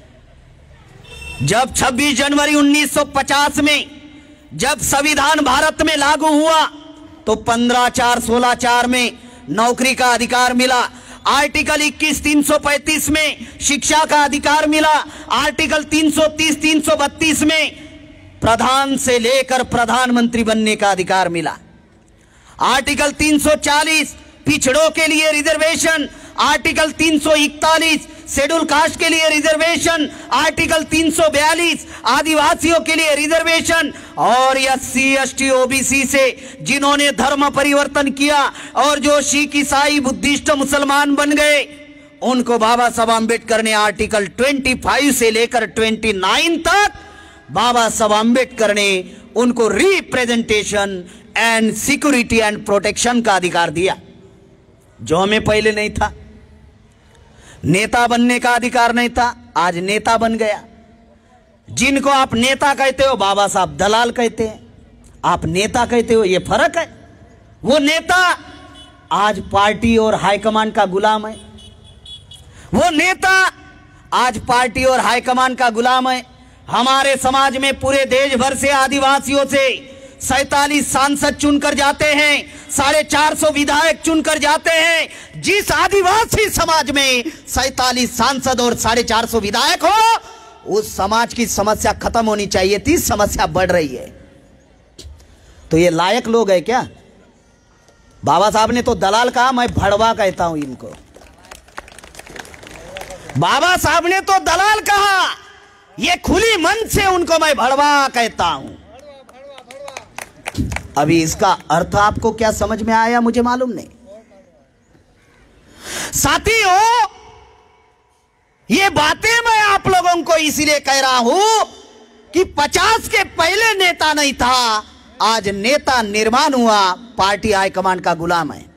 जब 26 जनवरी 1950 में जब संविधान भारत में लागू हुआ तो 15/4/16 में नौकरी का अधिकार मिला। आर्टिकल 21 335 में शिक्षा का अधिकार मिला। आर्टिकल 330 332 में प्रधान से लेकर प्रधानमंत्री बनने का अधिकार मिला। आर्टिकल 340 पिछड़ों के लिए रिजर्वेशन, आर्टिकल 341 शेड्यूल कास्ट के लिए रिजर्वेशन, आर्टिकल 342 आदिवासियों के लिए रिजर्वेशन, और SC ST OBC से जिन्होंने धर्म परिवर्तन किया और जो सिख ईसाई बुद्धिस्ट मुसलमान बन गए, उनको बाबा साहब आम्बेडकर ने आर्टिकल 25 से लेकर 29 तक बाबा साहब आम्बेडकर ने उनको representation and security and protection का अधिकार दिया, जो हमें पहले नहीं था। नेता बनने का अधिकार नहीं था, आज नेता बन गया। जिनको आप नेता कहते हो बाबा साहब दलाल कहते हैं। आप नेता कहते हो, यह फर्क है। वो नेता आज पार्टी और हाईकमान का गुलाम है। वो नेता आज पार्टी और हाईकमान का गुलाम है। हमारे समाज में पूरे देश भर से आदिवासियों से 47 सांसद चुनकर जाते हैं, 450 विधायक चुनकर जाते हैं। जिस आदिवासी समाज में 47 सांसद और 450 विधायक हो, उस समाज की समस्या खत्म होनी चाहिए थी, समस्या बढ़ रही है। तो ये लायक लोग है क्या? बाबा साहब ने तो दलाल कहा, मैं भड़वा कहता हूं इनको। बाबा साहब ने तो दलाल कहा, ये खुली मन से उनको मैं भड़वा कहता हूं। अभी इसका अर्थ आपको क्या समझ में आया मुझे मालूम नहीं। साथियों, ये बातें मैं आप लोगों को इसलिए कह रहा हूं कि 50 के पहले नेता नहीं था, आज नेता निर्माण हुआ, पार्टी हाईकमान का गुलाम है।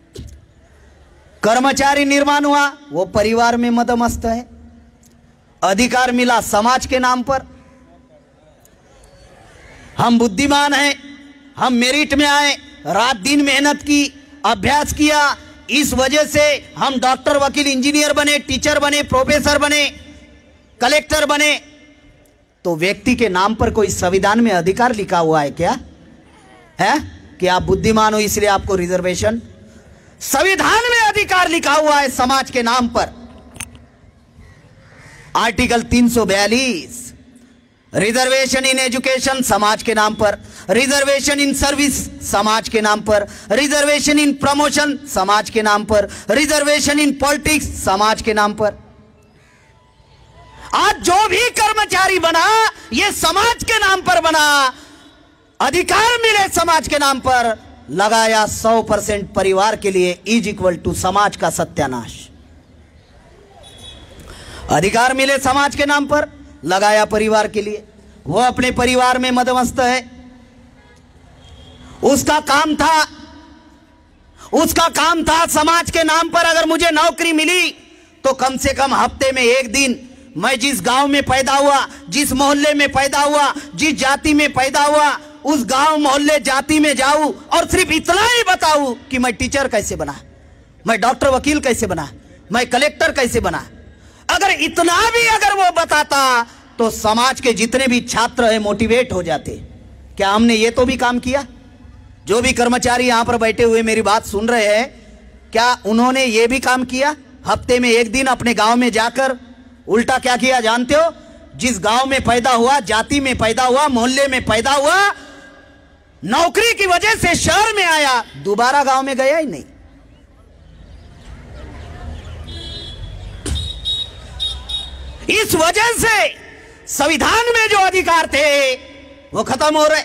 कर्मचारी निर्माण हुआ, वो परिवार में मदमस्त है। अधिकार मिला समाज के नाम पर। हम बुद्धिमान हैं, हम मेरिट में आए, रात दिन मेहनत की, अभ्यास किया, इस वजह से हम डॉक्टर, वकील, इंजीनियर बने, टीचर बने, प्रोफेसर बने, कलेक्टर बने। तो व्यक्ति के नाम पर कोई संविधान में अधिकार लिखा हुआ है क्या? है कि आप बुद्धिमान हो इसलिए आपको रिजर्वेशन? संविधान में अधिकार लिखा हुआ है समाज के नाम पर। आर्टिकल 342 रिजर्वेशन इन एजुकेशन समाज के नाम पर, रिजर्वेशन इन सर्विस समाज के नाम पर, रिजर्वेशन इन प्रमोशन समाज के नाम पर, रिजर्वेशन इन पॉलिटिक्स समाज के नाम पर। आज जो भी कर्मचारी बना, ये समाज के नाम पर बना। अधिकार मिले समाज के नाम पर, लगाया 100% परिवार के लिए इज इक्वल टू समाज का सत्यानाश। अधिकार मिले समाज के नाम पर, लगाया परिवार के लिए, वो अपने परिवार में मदमस्त है। उसका काम था समाज के नाम पर अगर मुझे नौकरी मिली तो कम से कम हफ्ते में एक दिन मैं जिस गांव में पैदा हुआ, जिस मोहल्ले में पैदा हुआ, जिस जाति में पैदा हुआ, उस गांव मोहल्ले जाति में जाऊं और सिर्फ इतना ही बताऊं कि मैं टीचर कैसे बना, मैं डॉक्टर वकील कैसे बना, मैं कलेक्टर कैसे बना। अगर इतना भी अगर वो बताता तो समाज के जितने भी छात्र हैं मोटिवेट हो जाते। क्या हमने ये तो भी काम किया? जो भी कर्मचारी यहां पर बैठे हुए मेरी बात सुन रहे हैं, क्या उन्होंने ये भी काम किया? हफ्ते में एक दिन अपने गांव में जाकर उल्टा क्या किया जानते हो? जिस गांव में पैदा हुआ, जाति में पैदा हुआ, मोहल्ले में पैदा हुआ, नौकरी की वजह से शहर में आया, दोबारा गांव में गया ही नहीं। इस वजह से संविधान में जो अधिकार थे वो खत्म हो रहे।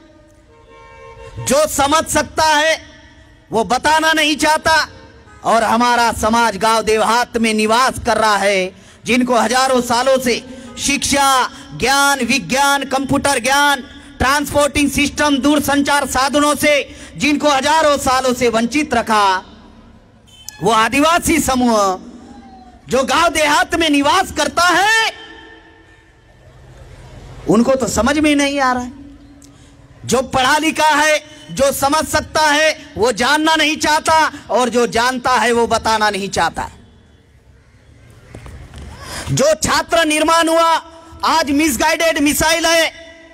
जो समझ सकता है वो बताना नहीं चाहता, और हमारा समाज गांव देहात में निवास कर रहा है, जिनको हजारों सालों से शिक्षा, ज्ञान, विज्ञान, कंप्यूटर ज्ञान, ट्रांसपोर्टिंग सिस्टम, दूरसंचार साधनों से जिनको हजारों सालों से वंचित रखा, वो आदिवासी समूह जो गांव देहात में निवास करता है, उनको तो समझ में नहीं आ रहा है। जो पढ़ा लिखा है, जो समझ सकता है, वो जानना नहीं चाहता, और जो जानता है वो बताना नहीं चाहता। जो छात्र निर्माण हुआ आज मिसगाइडेड मिसाइल है,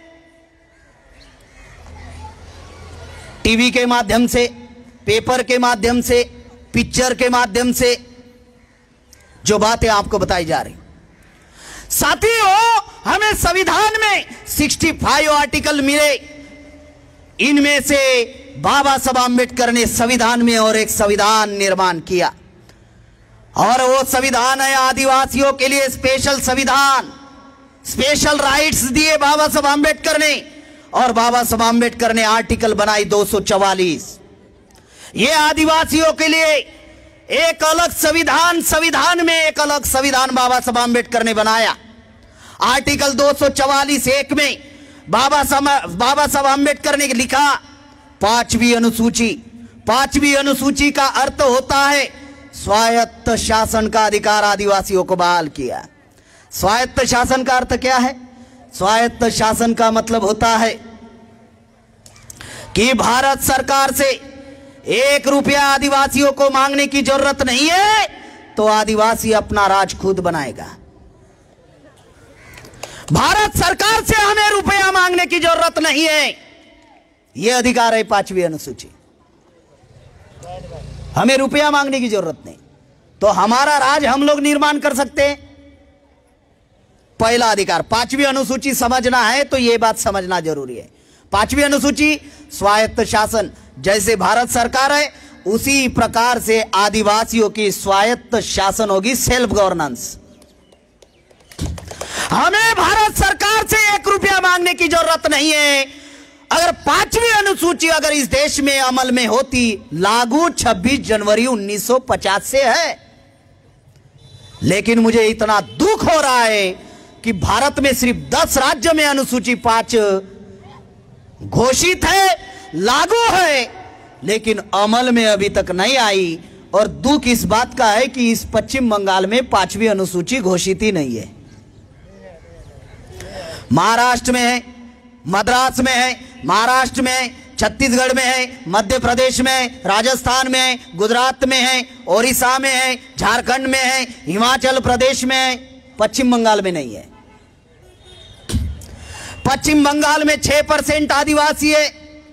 टीवी के माध्यम से, पेपर के माध्यम से, पिक्चर के माध्यम से जो बातें आपको बताई जा रही। साथियों, हमें संविधान में 65 आर्टिकल मिले, इनमें से बाबा साहब आम्बेडकर ने संविधान में और एक संविधान निर्माण किया, और वो संविधान है आदिवासियों के लिए स्पेशल संविधान, स्पेशल राइट्स दिए बाबा साहब आम्बेडकर ने। और बाबा साहब आम्बेडकर ने आर्टिकल बनाई 244। ये आदिवासियों के लिए एक अलग संविधान, संविधान में एक अलग संविधान बाबा साहब आम्बेडकर ने बनाया। आर्टिकल 244(1) में बाबा साहब आम्बेडकर ने लिखा, 5वीं अनुसूची। 5वीं अनुसूची का अर्थ होता है स्वायत्त शासन का अधिकार आदिवासियों को बहाल किया। स्वायत्त शासन का अर्थ क्या है? स्वायत्त शासन का मतलब होता है कि भारत सरकार से 1 रुपया आदिवासियों को मांगने की जरूरत नहीं है, तो आदिवासी अपना राज खुद बनाएगा। भारत सरकार से हमें रुपया मांगने की जरूरत नहीं है, यह अधिकार है 5वीं अनुसूची। हमें रुपया मांगने की जरूरत नहीं, तो हमारा राज हम लोग निर्माण कर सकते हैं। पहला अधिकार 5वीं अनुसूची समझना है तो यह बात समझना जरूरी है। 5वीं अनुसूची स्वायत्त शासन, जैसे भारत सरकार है उसी प्रकार से आदिवासियों की स्वायत्त शासन होगी, सेल्फ गवर्नेंस। हमें भारत सरकार से 1 रुपया मांगने की जरूरत नहीं है। अगर 5वीं अनुसूची अगर इस देश में अमल में होती, लागू 26 जनवरी 1950 से है, लेकिन मुझे इतना दुख हो रहा है कि भारत में सिर्फ 10 राज्य में अनुसूची 5 घोषित है, लागू है, लेकिन अमल में अभी तक नहीं आई। और दुख इस बात का है कि इस पश्चिम बंगाल में 5वीं अनुसूची घोषित ही नहीं है। महाराष्ट्र में है, मद्रास में है, महाराष्ट्र में है, छत्तीसगढ़ में है, मध्य प्रदेश में है, राजस्थान में है, गुजरात में है, ओडिशा में है, झारखंड में है, हिमाचल प्रदेश में है, पश्चिम बंगाल में नहीं है। पश्चिम बंगाल में 6% आदिवासी है,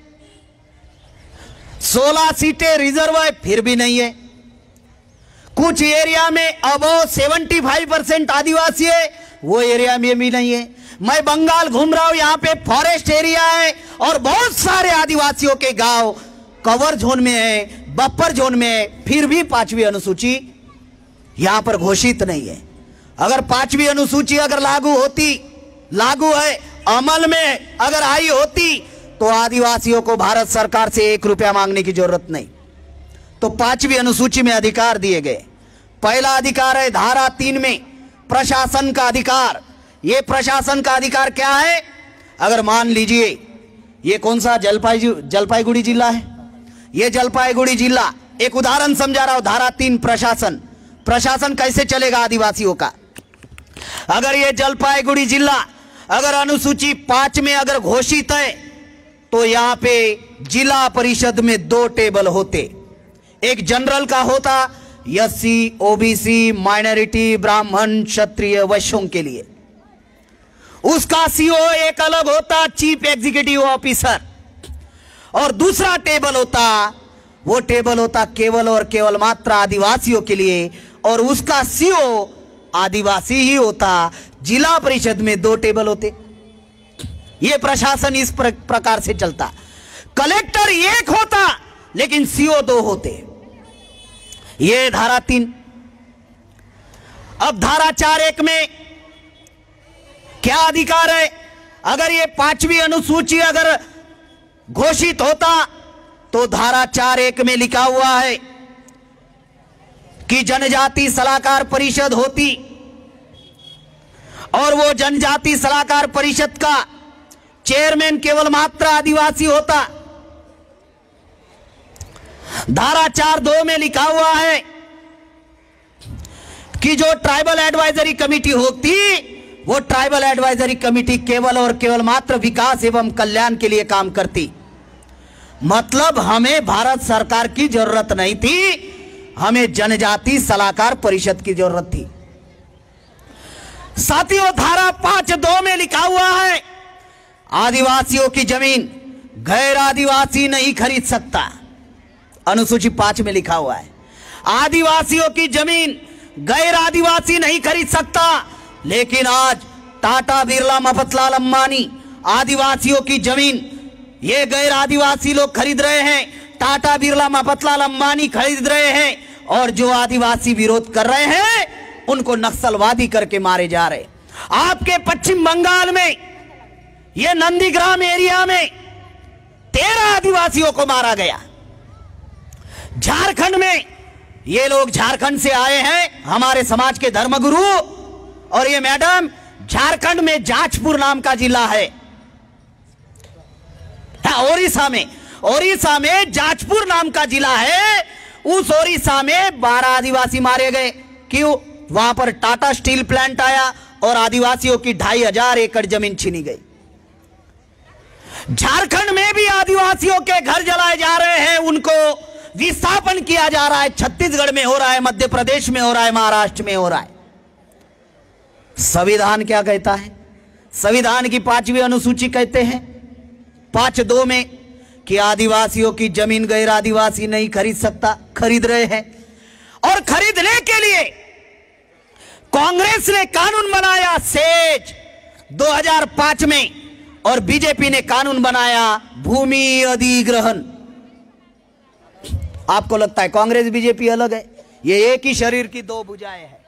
16 सीटें रिजर्व है, फिर भी नहीं है। कुछ एरिया में अबव 75% आदिवासी है, वो एरिया में भी नहीं है। मैं बंगाल घूम रहा हूं, यहां पे फॉरेस्ट एरिया है और बहुत सारे आदिवासियों के गांव कवर जोन में है, बफर जोन में है, फिर भी 5वीं अनुसूची यहां पर घोषित नहीं है। अगर 5वीं अनुसूची अगर लागू होती, लागू है, अमल में अगर आई होती, तो आदिवासियों को भारत सरकार से 1 रुपया मांगने की जरूरत नहीं। तो 5वीं अनुसूची में अधिकार दिए गए। पहला अधिकार है धारा 3 में प्रशासन का अधिकार। ये प्रशासन का अधिकार क्या है? अगर मान लीजिए ये कौन सा जलपाईगुड़ी जिला है, ये जलपाईगुड़ी जिला, एक उदाहरण समझा रहा हूं, धारा 3 प्रशासन। प्रशासन कैसे चलेगा आदिवासियों का? अगर ये जलपाईगुड़ी जिला अगर अनुसूची 5 में अगर घोषित है तो यहां पे जिला परिषद में 2 टेबल होते, एक जनरल का होता एससी ओबीसी माइनॉरिटी ब्राह्मण क्षत्रिय वैश्यों के लिए, उसका सीओ एक अलग होता चीफ एग्जीक्यूटिव ऑफिसर, और दूसरा टेबल होता, वो टेबल होता केवल और केवल मात्र आदिवासियों के लिए, और उसका सीओ आदिवासी ही होता। जिला परिषद में 2 टेबल होते। ये प्रशासन इस प्रकार से चलता। कलेक्टर एक होता लेकिन सीओ 2 होते। ये धारा 3। अब धारा 4(1) में क्या अधिकार है? अगर ये 5वीं अनुसूची अगर घोषित होता तो धारा 4(1) में लिखा हुआ है कि जनजाति सलाहकार परिषद होती, और वो जनजाति सलाहकार परिषद का चेयरमैन केवल मात्र आदिवासी होता। धारा 4(2) में लिखा हुआ है कि जो ट्राइबल एडवाइजरी कमेटी होती, वो ट्राइबल एडवाइजरी कमेटी केवल और केवल मात्र विकास एवं कल्याण के लिए काम करती। मतलब हमें भारत सरकार की जरूरत नहीं थी, हमें जनजाति सलाहकार परिषद की जरूरत थी। साथियों, धारा 5(2) में लिखा हुआ है आदिवासियों की जमीन गैर आदिवासी नहीं खरीद सकता। अनुसूची 5 में लिखा हुआ है आदिवासियों की जमीन गैर आदिवासी नहीं खरीद सकता, लेकिन आज टाटा बिरला मफतलाल अंबानी आदिवासियों की जमीन ये गैर आदिवासी लोग खरीद रहे हैं, टाटा बिरला मफतलाल अंबानी खरीद रहे हैं, और जो आदिवासी विरोध कर रहे हैं उनको नक्सलवादी करके मारे जा रहे। आपके पश्चिम बंगाल में ये नंदीग्राम एरिया में 13 आदिवासियों को मारा गया। झारखंड में ये लोग झारखंड से आए हैं, हमारे समाज के धर्मगुरु, और ये मैडम झारखंड में जाजपुर नाम का जिला है। ओडिशा में जाजपुर नाम का जिला है। उस ओडिशा में 12 आदिवासी मारे गए। क्यों? वहां पर टाटा स्टील प्लांट आया और आदिवासियों की 2500 एकड़ जमीन छीनी गई। झारखंड में भी आदिवासियों के घर जलाए जा रहे हैं, उनको विस्थापन किया जा रहा है। छत्तीसगढ़ में हो रहा है, मध्य प्रदेश में हो रहा है, महाराष्ट्र में हो रहा है। संविधान क्या कहता है? संविधान की 5वीं अनुसूची कहते हैं 5(2) में कि आदिवासियों की जमीन गैर आदिवासी नहीं खरीद सकता। खरीद रहे हैं, और खरीदने के लिए कांग्रेस ने कानून बनाया सेज 2005 में, और बीजेपी ने कानून बनाया भूमि अधिग्रहण। आपको लगता है कांग्रेस बीजेपी अलग है? ये एक ही शरीर की 2 भुजाएं हैं।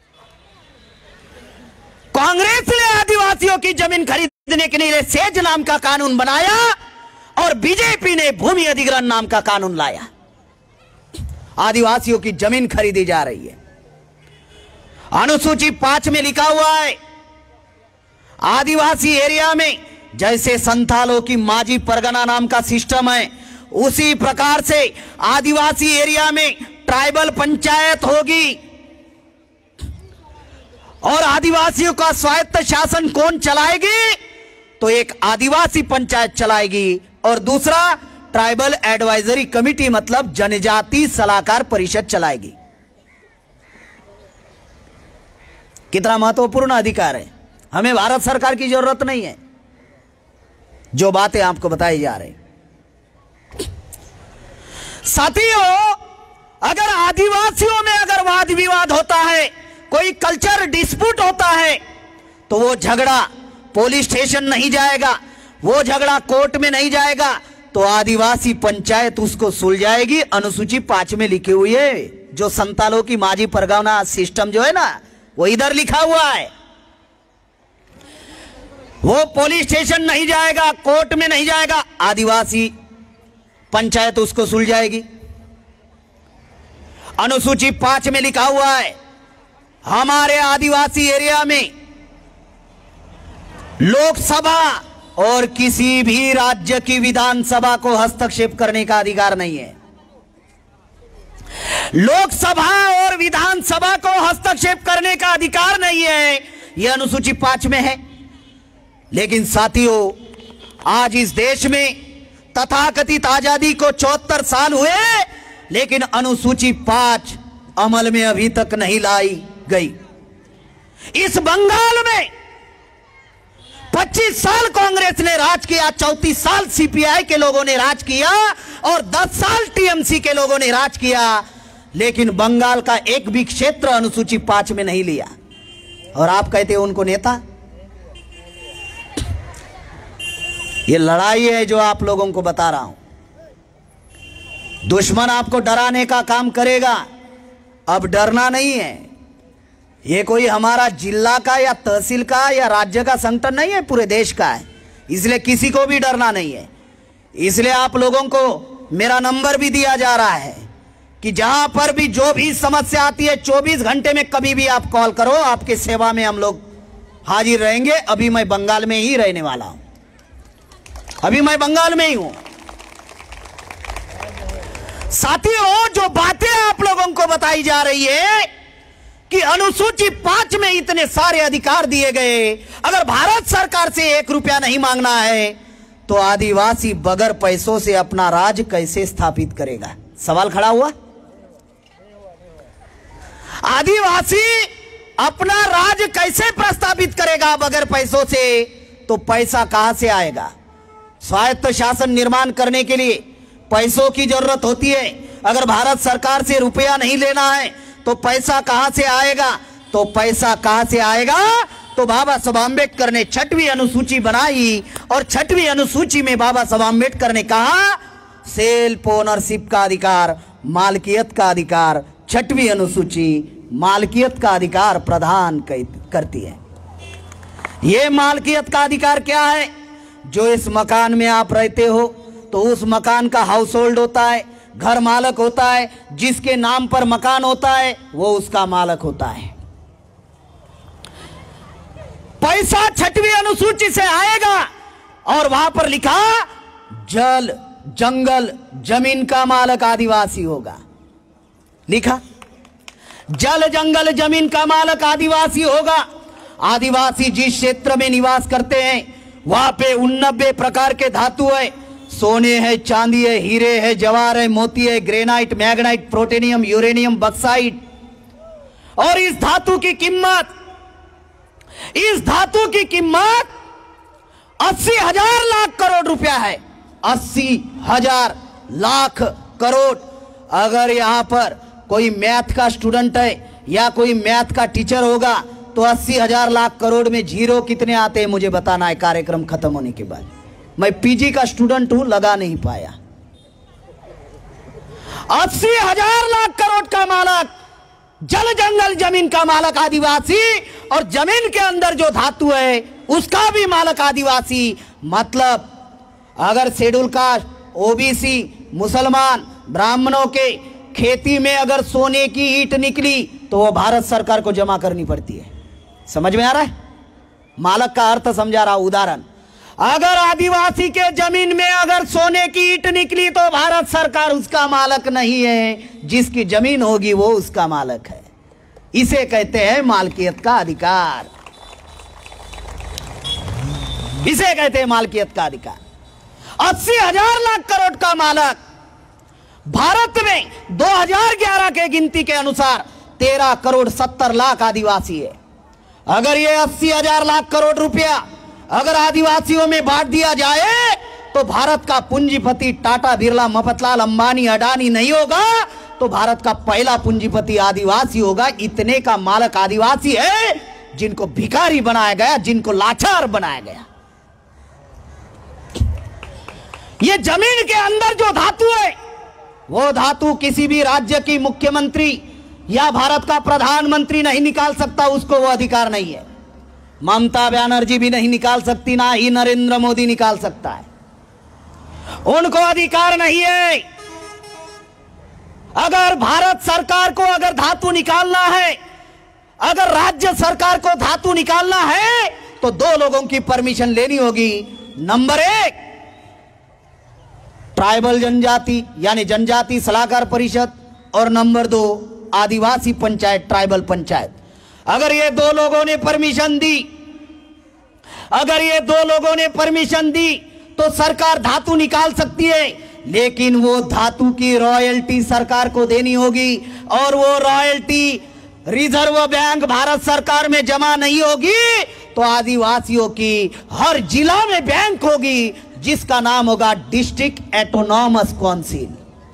कांग्रेस ने आदिवासियों की जमीन खरीदने के लिए सेज नाम का कानून बनाया, और बीजेपी ने भूमि अधिग्रहण नाम का कानून लाया। आदिवासियों की जमीन खरीदी जा रही है। अनुसूची 5 में लिखा हुआ है आदिवासी एरिया में जैसे संथालों की माझी परगना नाम का सिस्टम है, उसी प्रकार से आदिवासी एरिया में ट्राइबल पंचायत होगी। और आदिवासियों का स्वायत्त शासन कौन चलाएगी? तो एक आदिवासी पंचायत चलाएगी, और दूसरा ट्राइबल एडवाइजरी कमेटी मतलब जनजाति सलाहकार परिषद चलाएगी। कितना महत्वपूर्ण अधिकार है। हमें भारत सरकार की जरूरत नहीं है। जो बातें आपको बताई जा रही, साथियों, अगर आदिवासियों में अगर वाद विवाद होता है, कोई कल्चर डिस्प्यूट होता है, तो वो झगड़ा पुलिस स्टेशन नहीं जाएगा, वो झगड़ा कोर्ट में नहीं जाएगा, तो आदिवासी पंचायत उसको सुलझाएगी। अनुसूची 5 में लिखी हुई है। जो संतालों की माझी परगना सिस्टम जो है ना, वो इधर लिखा हुआ है। वो पुलिस स्टेशन नहीं जाएगा, कोर्ट में नहीं जाएगा, आदिवासी पंचायत उसको सुलझाएगी। अनुसूची 5 में लिखा हुआ है हमारे आदिवासी एरिया में लोकसभा और किसी भी राज्य की विधानसभा को हस्तक्षेप करने का अधिकार नहीं है। लोकसभा और विधानसभा को हस्तक्षेप करने का अधिकार नहीं है, यह अनुसूची 5 में है। लेकिन साथियों, आज इस देश में तथाकथित आजादी को 74 साल हुए, लेकिन अनुसूची 5 अमल में अभी तक नहीं लाई गई। इस बंगाल में 25 साल कांग्रेस ने राज किया, 34 साल सीपीआई के लोगों ने राज किया और 10 साल टीएमसी के लोगों ने राज किया, लेकिन बंगाल का एक भी क्षेत्र अनुसूची 5 में नहीं लिया। और आप कहते हैं उनको नेता। ये लड़ाई है जो आप लोगों को बता रहा हूं। दुश्मन आपको डराने का काम करेगा, अब डरना नहीं है। ये कोई हमारा जिला का या तहसील का या राज्य का संगठन नहीं है, पूरे देश का है, इसलिए किसी को भी डरना नहीं है। इसलिए आप लोगों को मेरा नंबर भी दिया जा रहा है कि जहां पर भी जो भी समस्या आती है 24 घंटे में कभी भी आप कॉल करो, आपके सेवा में हम लोग हाजिर रहेंगे। अभी मैं बंगाल में ही रहने वाला हूं, अभी मैं बंगाल में ही हूं। साथियों, जो बातें आप लोगों को बताई जा रही है कि अनुसूची 5 में इतने सारे अधिकार दिए गए, अगर भारत सरकार से 1 रुपया नहीं मांगना है तो आदिवासी बगैर पैसों से अपना राज कैसे स्थापित करेगा? सवाल खड़ा हुआ। आदिवासी अपना राज कैसे प्रस्तावित करेगा बगैर पैसों से? तो पैसा कहां से आएगा? स्वायत्त शासन निर्माण करने के लिए पैसों की जरूरत होती है। अगर भारत सरकार से रुपया नहीं लेना है तो पैसा कहां से आएगा? तो पैसा कहां से आएगा? तो बाबा साहब आंबेडकर ने 6वीं अनुसूची बनाई और 6वीं अनुसूची में बाबा साहब आंबेडकर ने कहा सेल्फ ओनरशिप का अधिकार, मालकियत का अधिकार। 6वीं अनुसूची मालकियत का अधिकार प्रदान करती है। यह मालकियत का अधिकार क्या है? जो इस मकान में आप रहते हो तो उस मकान का हाउस होल्ड होता है, घर मालक होता है, जिसके नाम पर मकान होता है वो उसका मालक होता है। पैसा 6वीं अनुसूची से आएगा और वहां पर लिखा जल जंगल जमीन का मालक आदिवासी होगा। लिखा जल जंगल जमीन का मालक आदिवासी होगा। आदिवासी जिस क्षेत्र में निवास करते हैं वहां पे 89 प्रकार के धातु है। सोने है, चांदी है, हीरे है, जवाहर है, मोती है, ग्रेनाइट, मैग्नाइट, प्रोटेनियम, यूरेनियम, बक्साइट। और इस धातु की कीमत 80,000 लाख करोड़ रुपया है। 80,000 लाख करोड़। अगर यहां पर कोई मैथ का स्टूडेंट है या कोई मैथ का टीचर होगा तो 80,000 लाख करोड़ में जीरो कितने आते हैं मुझे बताना है कार्यक्रम खत्म होने के बाद। मैं पीजी का स्टूडेंट हूं, लगा नहीं पाया। 80,000 लाख करोड़ का मालक जल जंगल जमीन का मालक आदिवासी, और जमीन के अंदर जो धातु है उसका भी मालक आदिवासी। मतलब अगर शेड्यूल कास्ट, ओबीसी, मुसलमान, ब्राह्मणों के खेती में अगर सोने की ईंट निकली तो वो भारत सरकार को जमा करनी पड़ती है। समझ में आ रहा है? मालक का अर्थ समझा रहा हूं। उदाहरण, अगर आदिवासी के जमीन में अगर सोने की ईंट निकली तो भारत सरकार उसका मालक नहीं है, जिसकी जमीन होगी वो उसका मालक है। इसे कहते हैं मालकियत का अधिकार। इसे कहते हैं मालकियत का अधिकार। 80,000 लाख करोड़ का मालक भारत में 2011 के गिनती के अनुसार 13 करोड़ 70 लाख आदिवासी है। अगर ये 80,000 लाख करोड़ रुपया अगर आदिवासियों में बांट दिया जाए तो भारत का पूंजीपति टाटा, बिरला, मफतलाल, अंबानी, अडानी नहीं होगा, तो भारत का पहला पूंजीपति आदिवासी होगा। इतने का मालक आदिवासी है जिनको भिखारी बनाया गया, जिनको लाचार बनाया गया। ये जमीन के अंदर जो धातु है वो धातु किसी भी राज्य की मुख्यमंत्री या भारत का प्रधानमंत्री नहीं निकाल सकता, उसको वो अधिकार नहीं है। ममता बनर्जी भी नहीं निकाल सकती, ना ही नरेंद्र मोदी निकाल सकता है। उनको अधिकार नहीं है। अगर भारत सरकार को अगर धातु निकालना है, अगर राज्य सरकार को धातु निकालना है तो 2 लोगों की परमिशन लेनी होगी। नंबर 1 ट्राइबल जनजाति यानी जनजाति सलाहकार परिषद, और नंबर 2 आदिवासी पंचायत, ट्राइबल पंचायत। अगर ये दो लोगों ने परमिशन दी, अगर ये दो लोगों ने परमिशन दी तो सरकार धातु निकाल सकती है, लेकिन वो धातु की रॉयल्टी सरकार को देनी होगी और वो रॉयल्टी रिजर्व बैंक भारत सरकार में जमा नहीं होगी तो आदिवासियों की हर जिला में बैंक होगी जिसका नाम होगा डिस्ट्रिक्ट ऑटोनॉमस काउंसिल।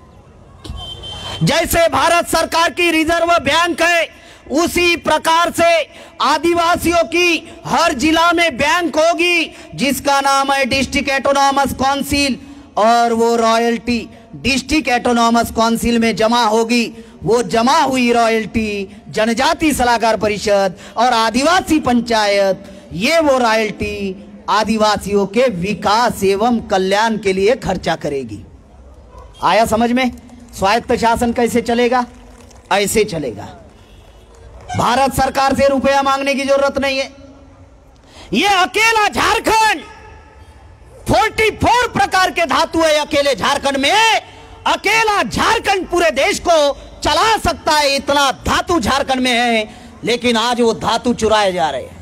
जैसे भारत सरकार की रिजर्व बैंक है उसी प्रकार से आदिवासियों की हर जिला में बैंक होगी जिसका नाम है डिस्ट्रिक्ट ऑटोनॉमस काउंसिल और वो रॉयल्टी डिस्ट्रिक्ट ऑटोनॉमस काउंसिल में जमा होगी। वो जमा हुई रॉयल्टी जनजाति सलाहकार परिषद और आदिवासी पंचायत, ये वो रॉयल्टी आदिवासियों के विकास एवं कल्याण के लिए खर्चा करेगी। आया समझ में? स्वायत्त शासन कैसे चलेगा? ऐसे चलेगा। भारत सरकार से रुपया मांगने की जरूरत नहीं है। ये अकेला झारखंड 44 प्रकार के धातु है अकेले झारखंड में। अकेला झारखंड पूरे देश को चला सकता है, इतना धातु झारखंड में है। लेकिन आज वो धातु चुराए जा रहे हैं,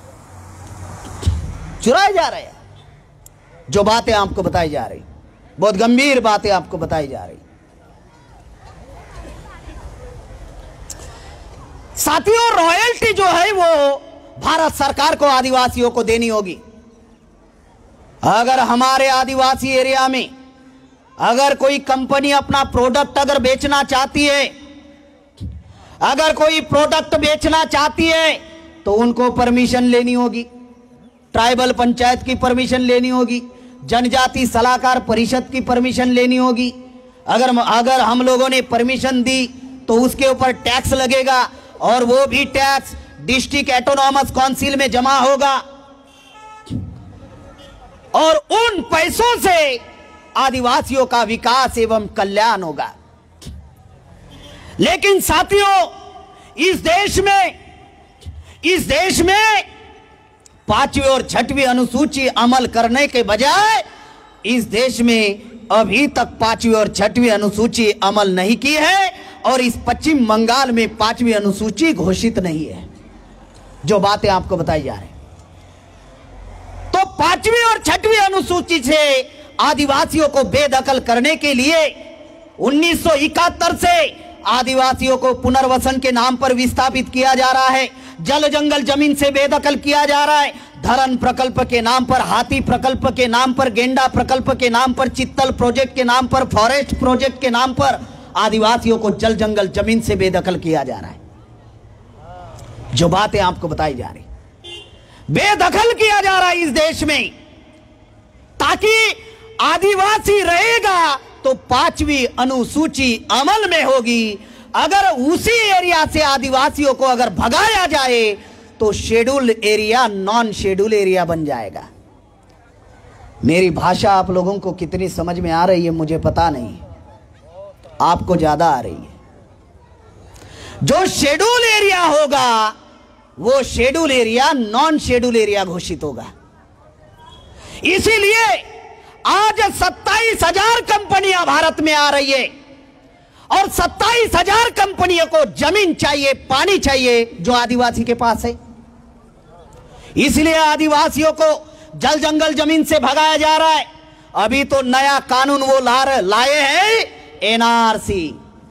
चुराए जा रहे हैं। जो बातें आपको बताई जा रही, बहुत गंभीर बातें आपको बताई जा रही। साथियों, रॉयल्टी जो है वो भारत सरकार को आदिवासियों को देनी होगी। अगर हमारे आदिवासी एरिया में अगर कोई कंपनी अपना प्रोडक्ट अगर बेचना चाहती है, अगर कोई प्रोडक्ट बेचना चाहती है तो उनको परमिशन लेनी होगी, ट्राइबल पंचायत की परमिशन लेनी होगी, जनजाति सलाहकार परिषद की परमिशन लेनी होगी। अगर हम लोगों ने परमिशन दी तो उसके ऊपर टैक्स लगेगा और वो भी टैक्स डिस्ट्रिक्ट ऑटोनॉमस काउंसिल में जमा होगा और उन पैसों से आदिवासियों का विकास एवं कल्याण होगा। लेकिन साथियों, इस देश में 5वीं और 6वीं अनुसूची अमल करने के बजाय इस देश में अभी तक 5वीं और 6वीं अनुसूची अमल नहीं की है और इस पश्चिम बंगाल में 5वीं अनुसूची घोषित नहीं है। जो बातें आपको बताई जा रही, तो 5वीं और 6वीं अनुसूची से आदिवासियों को बेदखल करने के लिए 1971 से आदिवासियों को पुनर्वसन के नाम पर विस्थापित किया जा रहा है। जल जंगल जमीन से बेदखल किया जा रहा है। धरन प्रकल्प के नाम पर, हाथी प्रकल्प के नाम पर, गेंडा प्रकल्प के नाम पर, चित्तल प्रोजेक्ट के नाम पर, फॉरेस्ट प्रोजेक्ट के नाम पर आदिवासियों को जल जंगल जमीन से बेदखल किया जा रहा है। जो बातें आपको बताई जा रही, बेदखल किया जा रहा है इस देश में, ताकि आदिवासी रहेगा तो 5वीं अनुसूची अमल में होगी। अगर उसी एरिया से आदिवासियों को अगर भगाया जाए तो schedule area non schedule area बन जाएगा। मेरी भाषा आप लोगों को कितनी समझ में आ रही है मुझे पता नहीं, आपको ज्यादा आ रही है। जो शेड्यूल एरिया होगा वो schedule area non schedule area घोषित होगा। इसीलिए आज 27,000 कंपनियां भारत में आ रही है और 27,000 कंपनियों को जमीन चाहिए, पानी चाहिए जो आदिवासी के पास है। इसलिए आदिवासियों को जल जंगल जमीन से भगाया जा रहा है। अभी तो नया कानून वो लाए हैं, एनआरसी।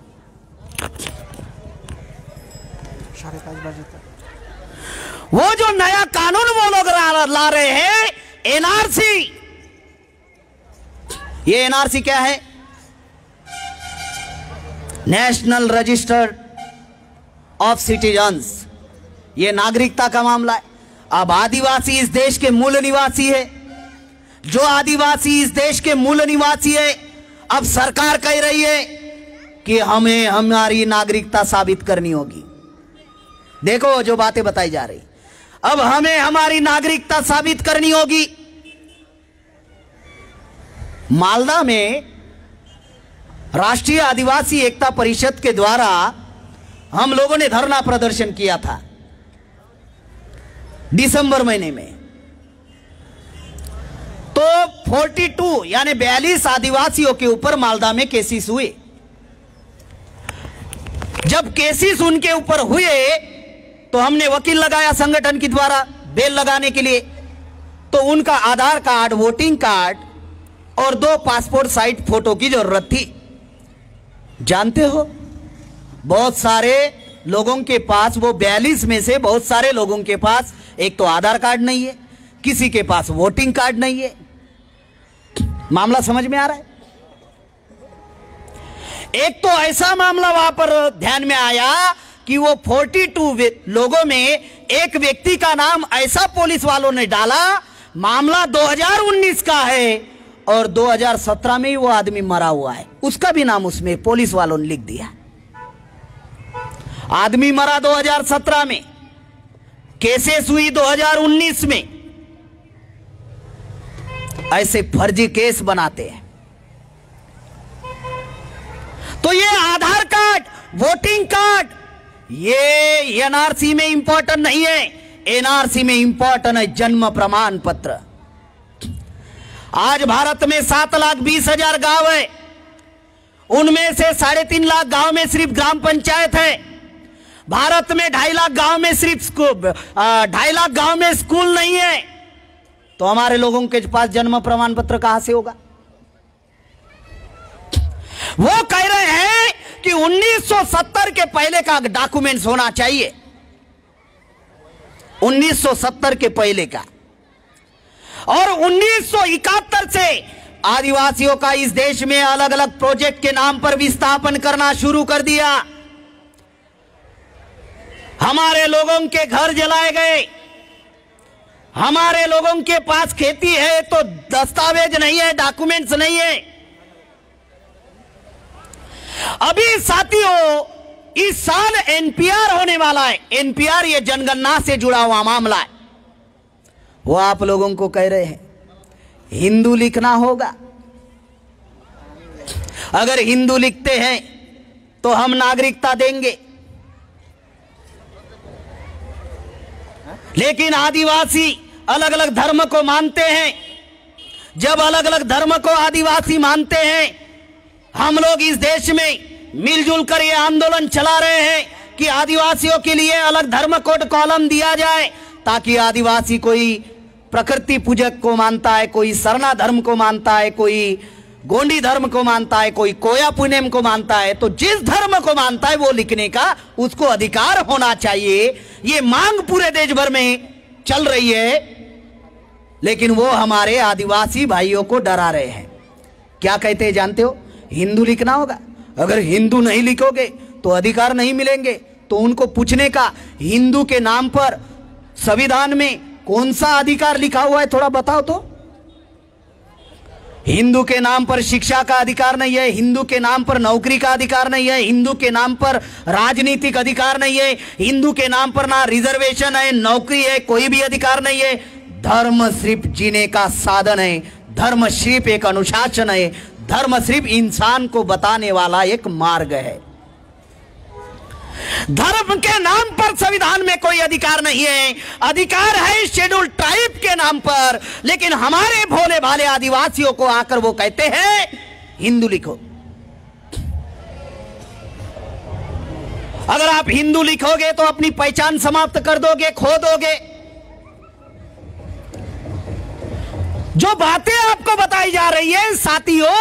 वो जो नया कानून वो लोग ला रहे हैं, एनआरसी। ये एनआरसी क्या है? National register of citizens. ये नागरिकता का मामला है। अब आदिवासी इस देश के मूल निवासी है। जो आदिवासी इस देश के मूल निवासी है, अब सरकार कह रही है कि हमें हमारी नागरिकता साबित करनी होगी। देखो जो बातें बताई जा रही, अब हमें हमारी नागरिकता साबित करनी होगी। मालदा में राष्ट्रीय आदिवासी एकता परिषद के द्वारा हम लोगों ने धरना प्रदर्शन किया था दिसंबर महीने में। तो 42 यानी 42 आदिवासियों के ऊपर मालदा में केसेस हुए। जब केसेस उनके ऊपर हुए तो हमने वकील लगाया संगठन के द्वारा बेल लगाने के लिए। तो उनका आधार कार्ड, वोटिंग कार्ड और 2 पासपोर्ट साइज फोटो की जरूरत थी। जानते हो, बहुत सारे लोगों के पास, वो 42 में से बहुत सारे लोगों के पास एक तो आधार कार्ड नहीं है, किसी के पास वोटिंग कार्ड नहीं है। मामला समझ में आ रहा है? एक तो ऐसा मामला वहां पर ध्यान में आया कि वो 42 लोगों में एक व्यक्ति का नाम ऐसा पुलिस वालों ने डाला, मामला 2019 का है और 2017 में ही वो आदमी मरा हुआ है, उसका भी नाम उसमें पुलिस वालों ने लिख दिया। आदमी मरा 2017 में, केसेस हुई 2019 में। ऐसे फर्जी केस बनाते हैं। तो ये आधार कार्ड, वोटिंग कार्ड, ये एनआरसी में इंपॉर्टेंट नहीं है। एनआरसी में इंपॉर्टेंट है जन्म प्रमाण पत्र। आज भारत में 7,20,000 गांव है, उनमें से 3.5 लाख गांव में सिर्फ ग्राम पंचायत है। भारत में 2.5 लाख गांव में सिर्फ 2.5 लाख गांव में स्कूल नहीं है। तो हमारे लोगों के पास जन्म प्रमाण पत्र कहां से होगा? वो कह रहे हैं कि 1970 के पहले का डॉक्यूमेंट्स होना चाहिए, 1970 के पहले का। और 1971 से आदिवासियों का इस देश में अलग अलग प्रोजेक्ट के नाम पर विस्थापन करना शुरू कर दिया। हमारे लोगों के घर जलाए गए, हमारे लोगों के पास खेती है तो दस्तावेज नहीं है, डॉक्यूमेंट्स नहीं है। अभी साथियों, इस साल एनपीआर होने वाला है। एनपीआर ये जनगणना से जुड़ा हुआ मामला है। वो आप लोगों को कह रहे हैं हिंदू लिखना होगा। अगर हिंदू लिखते हैं तो हम नागरिकता देंगे, लेकिन आदिवासी अलग अलग धर्म को मानते हैं। जब अलग अलग धर्म को आदिवासी मानते हैं, हम लोग इस देश में मिलजुल कर ये आंदोलन चला रहे हैं कि आदिवासियों के लिए अलग धर्म कोड कॉलम दिया जाए, ताकि आदिवासी कोई प्रकृति पूजक को मानता है, कोई सरना धर्म को मानता है, कोई गोंडी धर्म को मानता है, कोई कोया पुनेम को मानता है, तो जिस धर्म को मानता है वो लिखने का उसको अधिकार होना चाहिए। ये मांग पूरे देश भर में चल रही है, लेकिन वो हमारे आदिवासी भाइयों को डरा रहे हैं। क्या कहते हैं जानते हो? हिंदू लिखना होगा। अगर हिंदू नहीं लिखोगे तो अधिकार नहीं मिलेंगे। तो उनको पूछने का, हिंदू के नाम पर संविधान में कौन सा अधिकार लिखा हुआ है, थोड़ा बताओ तो। हिंदू के नाम पर शिक्षा का अधिकार नहीं है, हिंदू के नाम पर नौकरी का अधिकार नहीं है, हिंदू के नाम पर राजनीतिक अधिकार नहीं है, हिंदू के नाम पर ना रिजर्वेशन है, नौकरी है, कोई भी अधिकार नहीं है। धर्म सिर्फ जीने का साधन है, धर्म सिर्फ एक अनुशासन है, धर्म सिर्फ इंसान को बताने वाला एक मार्ग है। धर्म के नाम पर संविधान में कोई अधिकार नहीं है। अधिकार है शेड्यूल ट्राइब के नाम पर, लेकिन हमारे भोले भाले आदिवासियों को आकर वो कहते हैं हिंदू लिखो। अगर आप हिंदू लिखोगे तो अपनी पहचान समाप्त कर दोगे, खो दोगे। जो बातें आपको बताई जा रही है साथियों,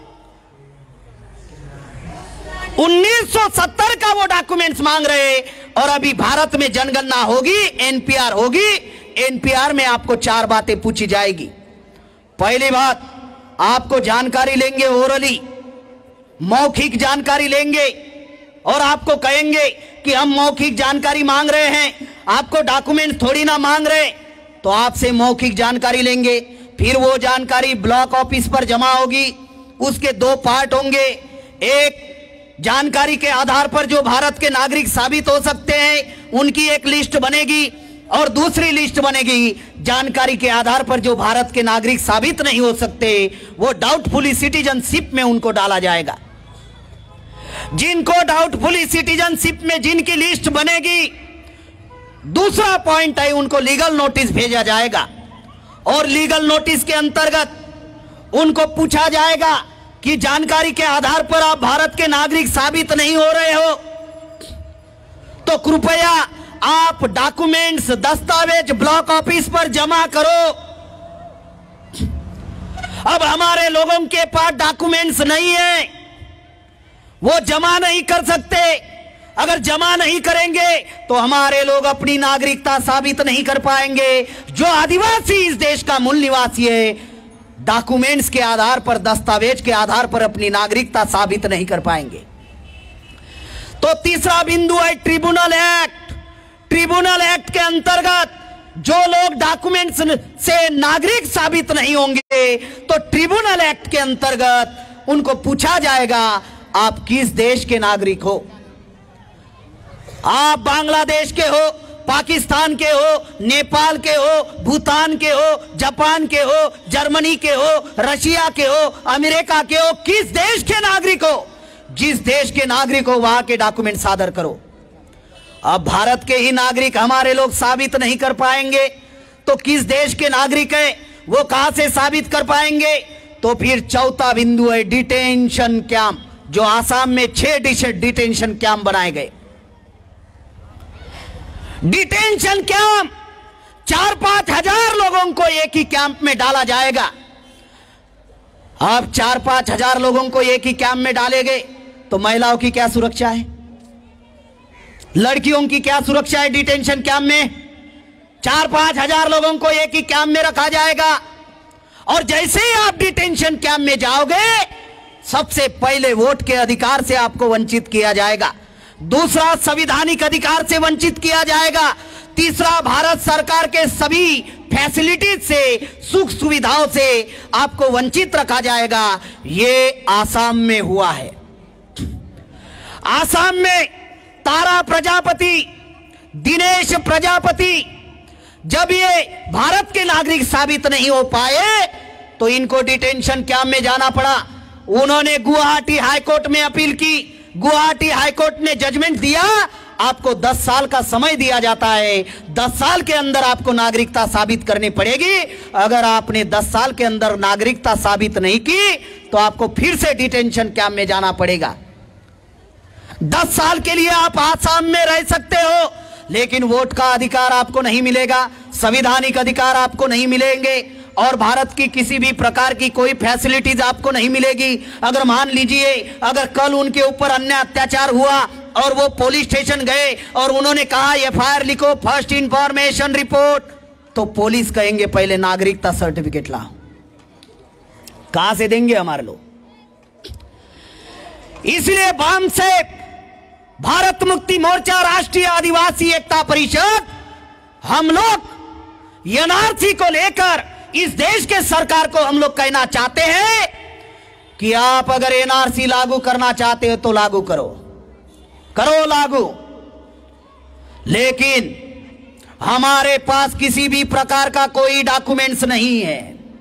1970 का वो डॉक्यूमेंट्स मांग रहे, और अभी भारत में जनगणना होगी, एनपीआर होगी। एनपीआर में आपको 4 बातें पूछी जाएगी। पहली बात, आपको जानकारी लेंगे ओरली, मौखिक जानकारी लेंगे, और आपको कहेंगे कि हम मौखिक जानकारी मांग रहे हैं, आपको डॉक्यूमेंट थोड़ी ना मांग रहे। तो आपसे मौखिक जानकारी लेंगे, फिर वो जानकारी ब्लॉक ऑफिस पर जमा होगी। उसके 2 पार्ट होंगे। एक, जानकारी के आधार पर जो भारत के नागरिक साबित हो सकते हैं उनकी एक लिस्ट बनेगी, और दूसरी लिस्ट बनेगी जानकारी के आधार पर जो भारत के नागरिक साबित नहीं हो सकते, वो डाउटफुल सिटीजनशिप में उनको डाला जाएगा। जिनको डाउटफुल सिटीजनशिप में जिनकी लिस्ट बनेगी, दूसरा पॉइंट है, उनको लीगल नोटिस भेजा जाएगा, और लीगल नोटिस के अंतर्गत उनको पूछा जाएगा कि जानकारी के आधार पर आप भारत के नागरिक साबित नहीं हो रहे हो, तो कृपया आप डॉक्यूमेंट्स, दस्तावेज ब्लॉक ऑफिस पर जमा करो। अब हमारे लोगों के पास डॉक्यूमेंट्स नहीं है, वो जमा नहीं कर सकते। अगर जमा नहीं करेंगे तो हमारे लोग अपनी नागरिकता साबित नहीं कर पाएंगे। जो आदिवासी इस देश का मूल निवासी है, डॉक्यूमेंट्स के आधार पर, दस्तावेज के आधार पर अपनी नागरिकता साबित नहीं कर पाएंगे। तो तीसरा बिंदु है ट्रिब्यूनल एक्ट। ट्रिब्यूनल एक्ट के अंतर्गत जो लोग डॉक्यूमेंट्स से नागरिक साबित नहीं होंगे तो ट्रिब्यूनल एक्ट के अंतर्गत उनको पूछा जाएगा आप किस देश के नागरिक हो। आप बांग्लादेश के हो, पाकिस्तान के हो, नेपाल के हो, भूटान के हो, जापान के हो, जर्मनी के हो, रशिया के हो, अमेरिका के हो, किस देश के नागरिक हो, जिस देश के नागरिक हो वहां के डॉक्यूमेंट सादर करो। अब भारत के ही नागरिक हमारे लोग साबित नहीं कर पाएंगे तो किस देश के नागरिक है वो कहां से साबित कर पाएंगे। तो फिर चौथा बिंदु है डिटेंशन कैंप। जो आसाम में 6 डिटेंशन कैंप बनाए गए। डिटेंशन कैंप 4-5 हजार लोगों को एक ही कैंप में डाला जाएगा। अब 4-5 हजार लोगों को एक ही कैंप में डाले गए तो महिलाओं की क्या सुरक्षा है, लड़कियों की क्या सुरक्षा है। डिटेंशन कैंप में 4-5 हजार लोगों को एक ही कैंप में रखा जाएगा और जैसे ही आप डिटेंशन कैंप में जाओगे सबसे पहले वोट के अधिकार से आपको वंचित किया जाएगा, दूसरा संवैधानिक अधिकार से वंचित किया जाएगा, तीसरा भारत सरकार के सभी फैसिलिटीज से, सुख सुविधाओं से आपको वंचित रखा जाएगा। ये आसाम में हुआ है। आसाम में तारा प्रजापति, दिनेश प्रजापति जब ये भारत के नागरिक साबित नहीं हो पाए तो इनको डिटेंशन कैंप में जाना पड़ा। उन्होंने गुवाहाटी हाईकोर्ट में अपील की। गुवाहाटी हाईकोर्ट ने जजमेंट दिया आपको 10 साल का समय दिया जाता है, 10 साल के अंदर आपको नागरिकता साबित करनी पड़ेगी। अगर आपने 10 साल के अंदर नागरिकता साबित नहीं की तो आपको फिर से डिटेंशन कैंप में जाना पड़ेगा। 10 साल के लिए आप आसाम में रह सकते हो लेकिन वोट का अधिकार आपको नहीं मिलेगा, संवैधानिक अधिकार आपको नहीं मिलेंगे और भारत की किसी भी प्रकार की कोई फैसिलिटीज आपको नहीं मिलेगी। अगर मान लीजिए अगर कल उनके ऊपर अन्याय अत्याचार हुआ और वो पुलिस स्टेशन गए और उन्होंने कहा एफआईआर लिखो, फर्स्ट इंफॉर्मेशन रिपोर्ट, तो पुलिस कहेंगे पहले नागरिकता सर्टिफिकेट लाओ। कहां से देंगे हमारे लोग। इसलिए वाम से भारत मुक्ति मोर्चा, राष्ट्रीय आदिवासी एकता परिषद, हम लोग एनआरसी को लेकर इस देश के सरकार को हम लोग कहना चाहते हैं कि आप अगर एनआरसी लागू करना चाहते हो तो लागू करो, करो लागू, लेकिन हमारे पास किसी भी प्रकार का कोई डॉक्यूमेंट्स नहीं है।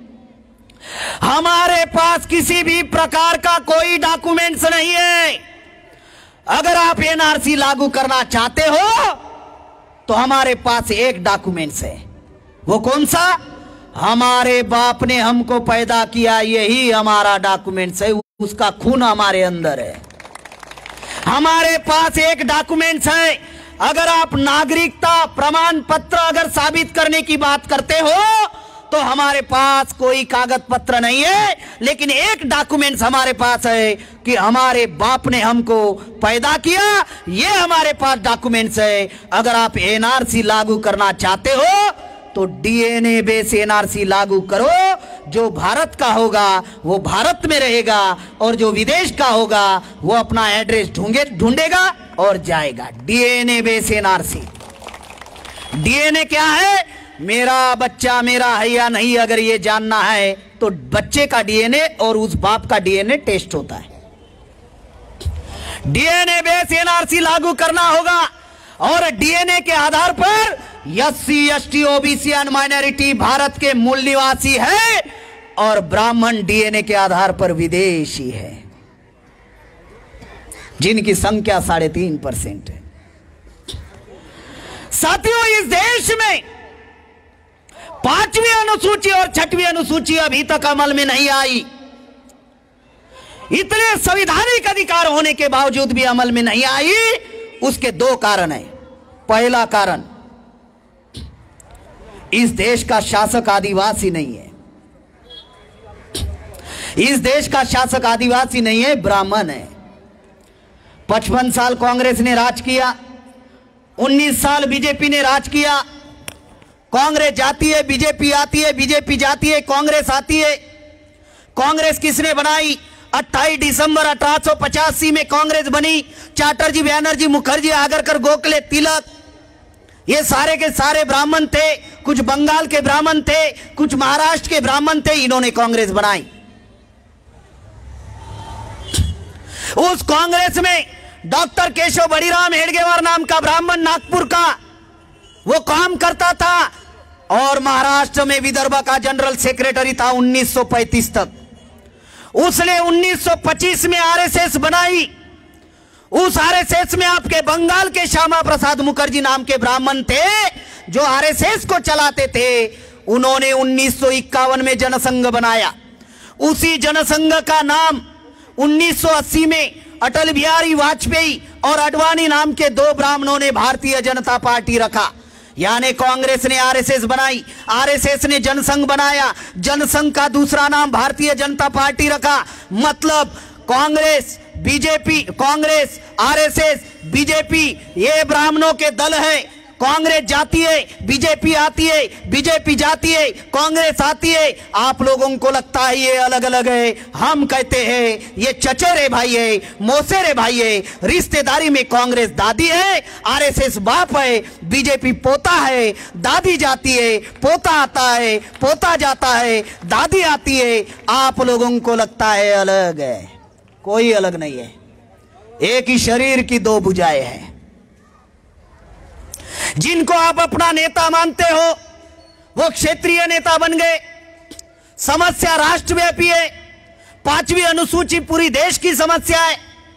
हमारे पास किसी भी प्रकार का कोई डॉक्यूमेंट्स नहीं है। अगर आप एनआरसी लागू करना चाहते हो तो हमारे पास एक डॉक्यूमेंट्स है। वो कौन सा? हमारे बाप ने हमको पैदा किया, यही हमारा डॉक्यूमेंट्स है, उसका खून हमारे अंदर है। हमारे पास एक डॉक्यूमेंट्स है। अगर आप नागरिकता प्रमाण पत्र अगर साबित करने की बात करते हो तो हमारे पास कोई कागज पत्र नहीं है, लेकिन एक डॉक्यूमेंट्स हमारे पास है कि हमारे बाप ने हमको पैदा किया, ये हमारे पास डॉक्यूमेंट्स है। अगर आप एनआरसी लागू करना चाहते हो तो डीएनए बेस एनआरसी लागू करो। जो भारत का होगा वो भारत में रहेगा और जो विदेश का होगा वो अपना एड्रेस ढूंढेगा और जाएगा। DNA base NRC. डीएनए क्या है? मेरा बच्चा मेरा है या नहीं, अगर ये जानना है तो बच्चे का डीएनए और उस बाप का डीएनए टेस्ट होता है। डीएनए बेस एनआरसी लागू करना होगा और डीएनए के आधार पर SC, ST, OBC and minority Bharat के मूल निवासी है और ब्राह्मण डीएनए के आधार पर विदेशी है, जिनकी संख्या 3.5% है। साथियों, इस देश में 5वीं अनुसूची और 6वीं अनुसूची अभी तक अमल में नहीं आई। इतने संवैधानिक अधिकार होने के बावजूद भी अमल में नहीं आई। उसके 2 कारण हैं। पहला कारण, इस देश का शासक आदिवासी नहीं है। इस देश का शासक आदिवासी नहीं है, ब्राह्मण है। 55 साल कांग्रेस ने राज किया, 19 साल बीजेपी ने राज किया। कांग्रेस जाती है, बीजेपी आती है, बीजेपी जाती है, कांग्रेस आती है। कांग्रेस किसने बनाई? 28 दिसंबर 1885 में कांग्रेस बनी। चैटर्जी, बैनर्जी, मुखर्जी, आगरकर, गोखले, तिलक, ये सारे के सारे ब्राह्मण थे। कुछ बंगाल के ब्राह्मण थे, कुछ महाराष्ट्र के ब्राह्मण थे, इन्होंने कांग्रेस बनाई। उस कांग्रेस में डॉक्टर केशव बड़ीराम हेडगेवार नाम का ब्राह्मण नागपुर का वो काम करता था, और महाराष्ट्र में विदर्भ का जनरल सेक्रेटरी था 1935 तक। उसने 1925 में आरएसएस बनाई। उस आरएसएस में आपके बंगाल के श्यामा प्रसाद मुखर्जी नाम के ब्राह्मण थे जो आरएसएस को चलाते थे। उन्होंने 1951 में जनसंघ बनाया। उसी जनसंघ का नाम 1980 में अटल बिहारी वाजपेयी और अडवाणी नाम के दो ब्राह्मणों ने भारतीय जनता पार्टी रखा। यानी कांग्रेस ने आरएसएस बनाई, आरएसएस ने जनसंघ बनाया, जनसंघ का दूसरा नाम भारतीय जनता पार्टी रखा। मतलब Congress, BJP, Congress, RSS, BJP, ये ब्राह्मणों के दल है। कांग्रेस जाती है, बीजेपी आती है, बीजेपी जाती है, कांग्रेस आती है। आप लोगों को लगता है ये अलग अलग है, हम कहते हैं ये चचेरे भाई है, मौसेरे भाई है। रिश्तेदारी में कांग्रेस दादी है, आरएसएस बाप है, बीजेपी पोता है। दादी जाती है, पोता आता है, पोता जाता है, दादी आती है। आप लोगों को लगता है अलग है, कोई अलग नहीं है। एक ही शरीर की दो भुजाएं हैं। जिनको आप अपना नेता मानते हो वो क्षेत्रीय नेता बन गए। समस्या राष्ट्रव्यापी है। 5वीं अनुसूची पूरी देश की समस्या है।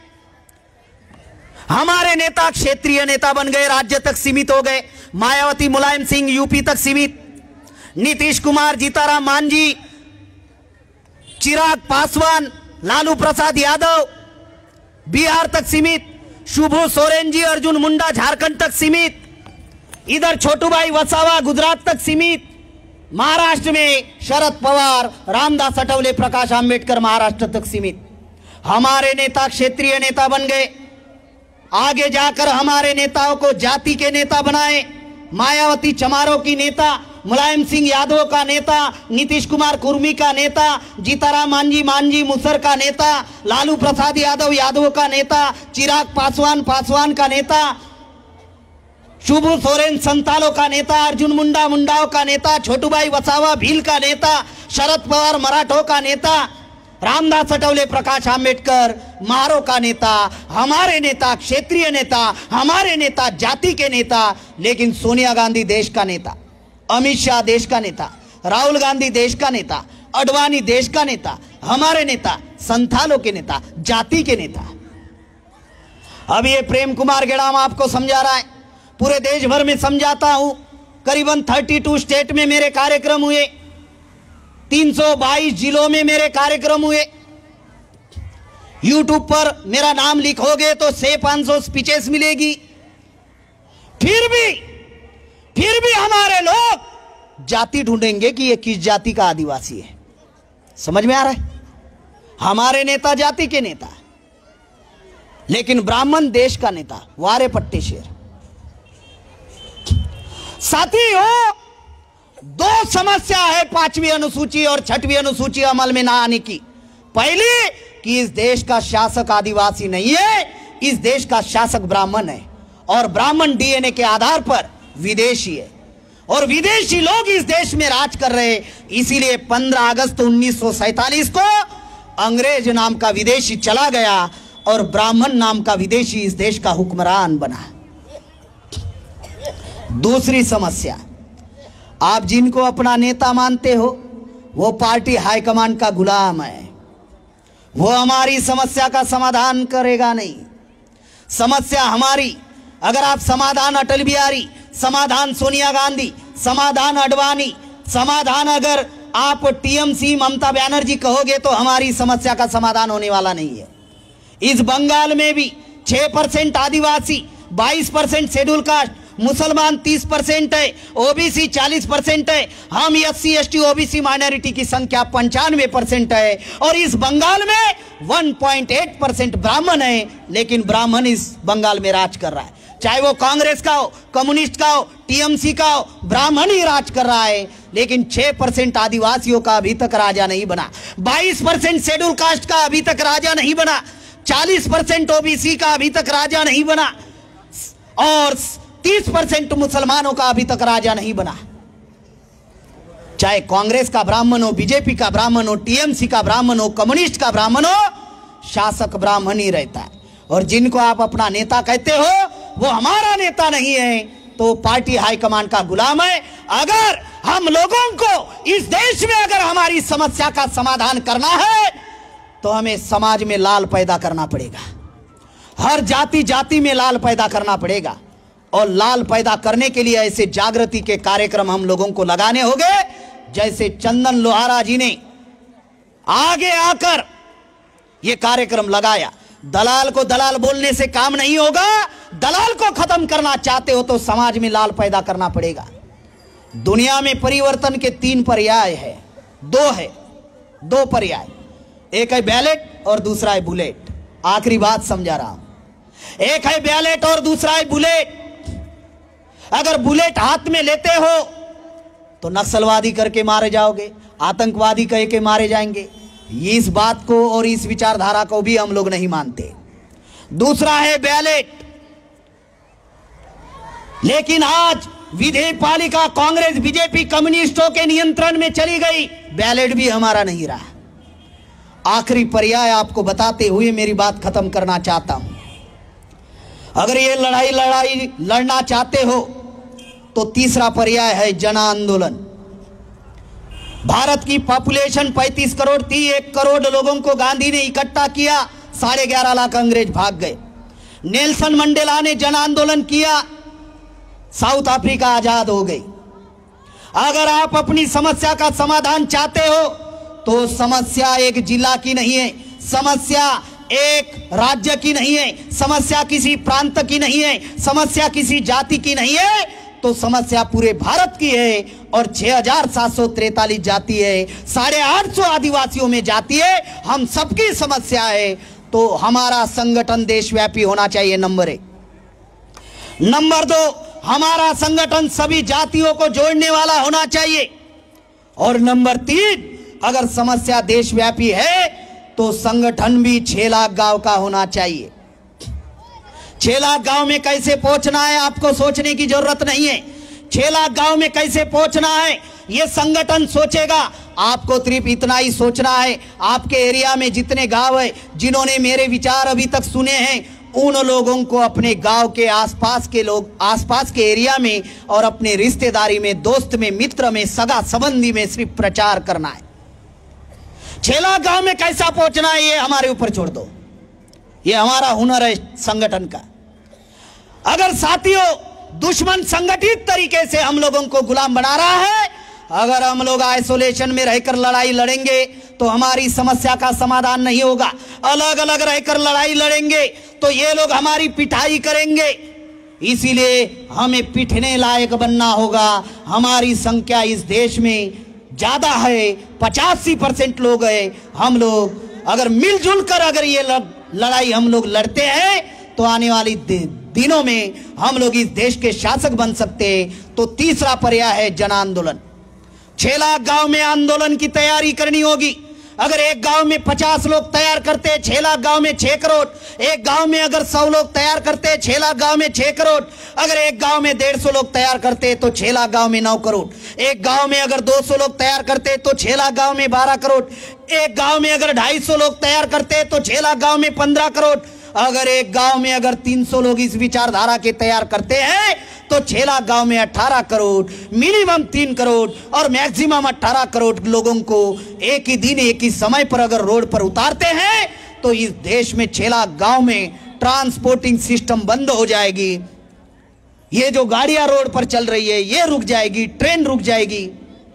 हमारे नेता क्षेत्रीय नेता बन गए, राज्य तक सीमित हो गए। मायावती, मुलायम सिंह यूपी तक सीमित, नीतीश कुमार, जीताराम मांझी, चिराग पासवान, लालू प्रसाद यादव बिहार तक सीमित, शुभू सोरेन जी, अर्जुन मुंडा झारखंड तक सीमित, इधर छोटूभाई वसावा गुजरात तक सीमित, महाराष्ट्र में शरद पवार, रामदास अठवले, प्रकाश आंबेडकर महाराष्ट्र तक सीमित। हमारे नेता क्षेत्रीय नेता बन गए। आगे जाकर हमारे नेताओं को जाति के नेता बनाए। मायावती चमारों की नेता, मुलायम सिंह यादव का नेता, नीतीश कुमार कुर्मी का नेता, जीताराम मांझी मुसर का नेता, लालू प्रसाद यादव का नेता, चिराग पासवान का नेता, शुभू सोरेन संतालों का नेता, अर्जुन मुंडा मुंडाओं का नेता, छोटूभाई वसावा भील का नेता, शरद पवार मराठों का नेता, रामदास अठवले, प्रकाश आंबेडकर महारों का नेता। हमारे नेता क्षेत्रीय नेता, हमारे नेता जाति के नेता। लेकिन सोनिया गांधी देश का नेता, अमित शाह देश का नेता, राहुल गांधी देश का नेता, अडवाणी देश का नेता, हमारे नेता संथालों के नेता, जाति के नेता। अब ये प्रेम कुमार गेड़ाम आपको समझा रहा है, पूरे देश भर में समझाता हूं। करीबन 32 स्टेट में मेरे कार्यक्रम हुए, 322 जिलों में मेरे कार्यक्रम हुए। यूट्यूब पर मेरा नाम लिखोगे तो 600-500 स्पीचेस मिलेगी। फिर भी हमारे लोग जाति ढूंढेंगे कि ये किस जाति का आदिवासी है। समझ में आ रहा है? हमारे नेता जाति के नेता, लेकिन ब्राह्मण देश का नेता, वारे पट्टे शेर। साथियों, दो समस्या है 5वीं अनुसूची और 6वीं अनुसूची अमल में ना आने की। पहली कि इस देश का शासक आदिवासी नहीं है, इस देश का शासक ब्राह्मण है, और ब्राह्मण डीएनए के आधार पर विदेशी है, और विदेशी लोग इस देश में राज कर रहे हैं। इसीलिए 15 अगस्त 1947 को अंग्रेज नाम का विदेशी चला गया और ब्राह्मण नाम का विदेशी इस देश का हुक्मरान बना। दूसरी समस्या, आप जिनको अपना नेता मानते हो वो पार्टी हाईकमांड का गुलाम है। वो हमारी समस्या का समाधान करेगा नहीं। समस्या हमारी, अगर आप समाधान अटल बिहारी, समाधान सोनिया गांधी, समाधान अडवाणी, समाधान अगर आप टीएमसी ममता बनर्जी कहोगे तो हमारी समस्या का समाधान होने वाला नहीं है। इस बंगाल में भी 6% आदिवासी, 22% शेड्यूल कास्ट, मुसलमान 30% है, ओबीसी 40% है, हम SC ST ओबीसी माइनॉरिटी की संख्या 95% है, और इस बंगाल में 1.8% ब्राह्मण है, लेकिन ब्राह्मण इस बंगाल में राज कर रहा है। चाहे वो कांग्रेस का हो, कम्युनिस्ट का हो, TMC का हो, ब्राह्मण ही राज कर रहा है। लेकिन 6% आदिवासियों का अभी तक राजा नहीं बना, 22% शेड्यूल कास्ट का अभी तक राजा नहीं बना, 40% ओबीसी का अभी तक राजा नहीं बना, और 30% मुसलमानों का अभी तक राजा नहीं बना। चाहे कांग्रेस का ब्राह्मण हो, बीजेपी का ब्राह्मण हो, TMC का ब्राह्मण हो, कम्युनिस्ट का ब्राह्मण हो, शासक ब्राह्मण ही रहता है। और जिनको आप अपना नेता कहते हो वो हमारा नेता नहीं है, तो पार्टी हाईकमान का गुलाम है। अगर हम लोगों को इस देश में अगर हमारी समस्या का समाधान करना है तो हमें समाज में लाल पैदा करना पड़ेगा, हर जाति जाति में लाल पैदा करना पड़ेगा। और लाल पैदा करने के लिए ऐसे जागृति के कार्यक्रम हम लोगों को लगाने होंगे, जैसे चंदन लोहारा जी ने आगे आकर ये कार्यक्रम लगाया। दलाल को दलाल बोलने से काम नहीं होगा, दलाल को खत्म करना चाहते हो तो समाज में लाल पैदा करना पड़ेगा। दुनिया में परिवर्तन के 3 पर्याय है, 2 पर्याय, एक है बैलेट और दूसरा है बुलेट। आखिरी बात समझा रहा हूं, एक है बैलेट और दूसरा है बुलेट। अगर बुलेट हाथ में लेते हो तो नक्सलवादी करके मारे जाओगे, आतंकवादी कह के मारे जाएंगे। इस बात को और इस विचारधारा को भी हम लोग नहीं मानते। दूसरा है बैलेट। लेकिन आज विधेयक पालिका कांग्रेस बीजेपी कम्युनिस्टों के नियंत्रण में चली गई, बैलेट भी हमारा नहीं रहा। आखिरी पर्याय आपको बताते हुए मेरी बात खत्म करना चाहता हूं। अगर ये लड़ाई लड़ना चाहते हो तो तीसरा पर्याय है जन आंदोलन। भारत की पॉपुलेशन 35 करोड़ थी, 1 करोड़ लोगों को गांधी ने इकट्ठा किया, 11.5 लाख अंग्रेज भाग गए। नेल्सन मंडेला ने जन आंदोलन किया, साउथ अफ्रीका आजाद हो गई। अगर आप अपनी समस्या का समाधान चाहते हो तो समस्या एक जिला की नहीं है, समस्या एक राज्य की नहीं है, समस्या किसी प्रांत की नहीं है, समस्या किसी जाति की नहीं है, तो समस्या पूरे भारत की है। और 6743 जाति है, 850 आदिवासियों में जाति है, हम सबकी समस्या है। तो हमारा संगठन देशव्यापी होना चाहिए, नंबर 1। नंबर 2, हमारा संगठन सभी जातियों को जोड़ने वाला होना चाहिए। और नंबर 3, अगर समस्या देशव्यापी है तो संगठन भी 6 लाख गांव का होना चाहिए। 6 लाख गांव में कैसे पहुंचना है आपको सोचने की जरूरत नहीं है। 6 लाख गांव में कैसे पहुंचना है ये संगठन सोचेगा। आपको सिर्फ इतना ही सोचना है, आपके एरिया में जितने गांव है जिन्होंने मेरे विचार अभी तक सुने हैं, उन लोगों को अपने गांव के आसपास के लोग, आसपास के एरिया में और अपने रिश्तेदारी में, दोस्त में, मित्र में, सगा संबंधी में सिर्फ प्रचार करना है। 6 लाख गांव में कैसा पहुंचना है ये हमारे ऊपर छोड़ दो, ये हमारा हुनर है संगठन का। अगर साथियों दुश्मन संगठित तरीके से हम लोगों को गुलाम बना रहा है, अगर हम लोग आइसोलेशन में रहकर लड़ाई लड़ेंगे तो हमारी समस्या का समाधान नहीं होगा। अलग अलग रहकर लड़ाई लड़ेंगे तो ये लोग हमारी पिटाई करेंगे। इसीलिए हमें पिटने लायक बनना होगा। हमारी संख्या इस देश में ज्यादा है, 85% लोग हैं। हम लोग अगर मिलजुल कर अगर ये लड़ाई हम लोग लड़ते हैं तो आने वाली दिनों में हम लोग इस देश के शासक बन सकते हैं। तो तीसरा पर्याय है जन आंदोलन। 6 लाख गांव में आंदोलन की तैयारी करनी होगी। अगर एक गांव में 50 लोग तैयार करते हैं 6 लाख गांव में 6 करोड़। एक गांव में अगर 100 लोग तैयार करते हैं 6 लाख गांव में 6 करोड़। अगर एक गांव में 150 लोग तैयार करते हैं तो 6 लाख गांव में 9 करोड़। एक गांव में अगर 200 लोग तैयार करते हैं तो 6 लाख गांव में 12 करोड़। एक गांव में अगर 250 लोग तैयार करते हैं तो 6 लाख गांव में 15 करोड़। अगर एक गांव में अगर 300 लोग इस विचारधारा के तैयार करते हैं तो 6 लाख गांव में 18 करोड़, मिनिमम 3 करोड़ और मैक्सिमम 18 करोड़ लोगों को एक ही दिन एक ही समय पर अगर रोड पर उतारते हैं तो इस देश में 6 लाख गांव में ट्रांसपोर्टिंग सिस्टम बंद हो जाएगी। ये जो गाड़ियां रोड पर चल रही है ये रुक जाएगी, ट्रेन रुक जाएगी।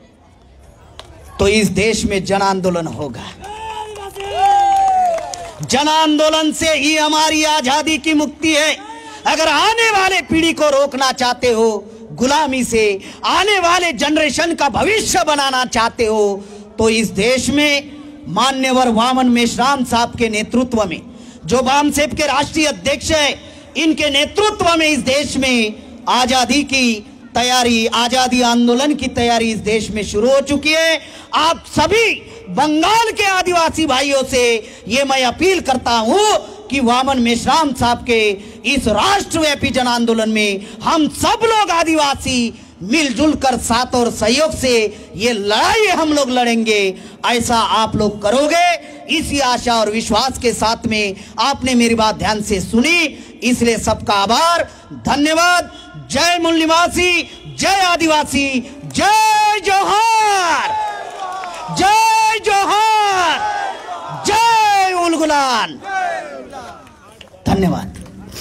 तो इस देश में जन आंदोलन होगा। जन आंदोलन से ही हमारी आजादी की मुक्ति है। अगर आने वाले पीढ़ी को रोकना चाहते हो गुलामी से, आने वाले जनरेशन का भविष्य बनाना चाहते हो, तो इस देश में मान्यवर वामन मेश्राम साहब के नेतृत्व में, जो वामसेप के राष्ट्रीय अध्यक्ष है, इनके नेतृत्व में इस देश में आजादी की तैयारी, आजादी आंदोलन की तैयारी इस देश में शुरू हो चुकी है। आप सभी बंगाल के आदिवासी भाइयों से ये मैं अपील करता हूं कि वामन मेश्राम साहब के इस राष्ट्रव्यापी जन आंदोलन में हम सब लोग आदिवासी मिलजुल कर साथ और सहयोग से ये लड़ाई हम लोग लड़ेंगे। ऐसा आप लोग करोगे, इसी आशा और विश्वास के साथ में आपने मेरी बात ध्यान से सुनी, इसलिए सबका आभार, धन्यवाद। जय मूल निवासी, जय आदिवासी, जय जोहार, जय जोहार, जय उलगुलान। धन्यवाद।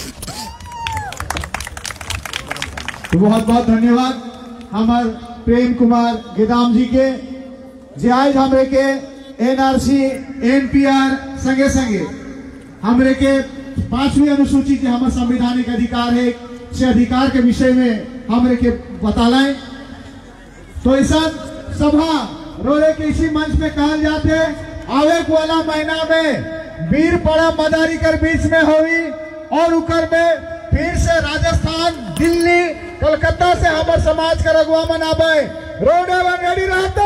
बहुत बहुत धन्यवाद हमार प्रेम कुमार गेदाम जी के, जे आज हमरे के एनआरसी एनपीआर संगे संगे हमरे के 5वीं अनुसूची के हमारे संवैधानिक अधिकार है से अधिकार के विषय में हमरे के बतालें। तो ऐसा सभा रोले के इसी मंच में कहल जाते आवे वाला महीना में वीर पड़ा मदारी कर बीच में हुई और उकर में फिर से राजस्थान, दिल्ली, कलकत्ता से हमारे समाज का रघुआ मनाबे रोडे बंगड़ी रहते।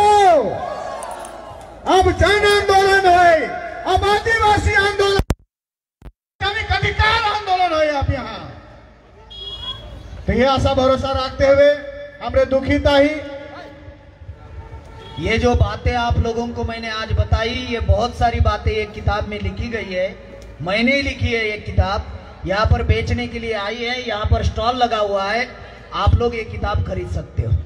अब जन आंदोलन है, अब आदिवासी आंदोलन, अधिकार आंदोलन है आप यहाँ। तो ये आशा भरोसा रखते हुए हमरे दुखिता ही ये जो बातें आप लोगों को मैंने आज बताई, ये बहुत सारी बातें एक किताब में लिखी गई है, मैंने ही लिखी है। एक किताब यहाँ पर बेचने के लिए आई है, यहाँ पर स्टॉल लगा हुआ है, आप लोग ये किताब खरीद सकते हो।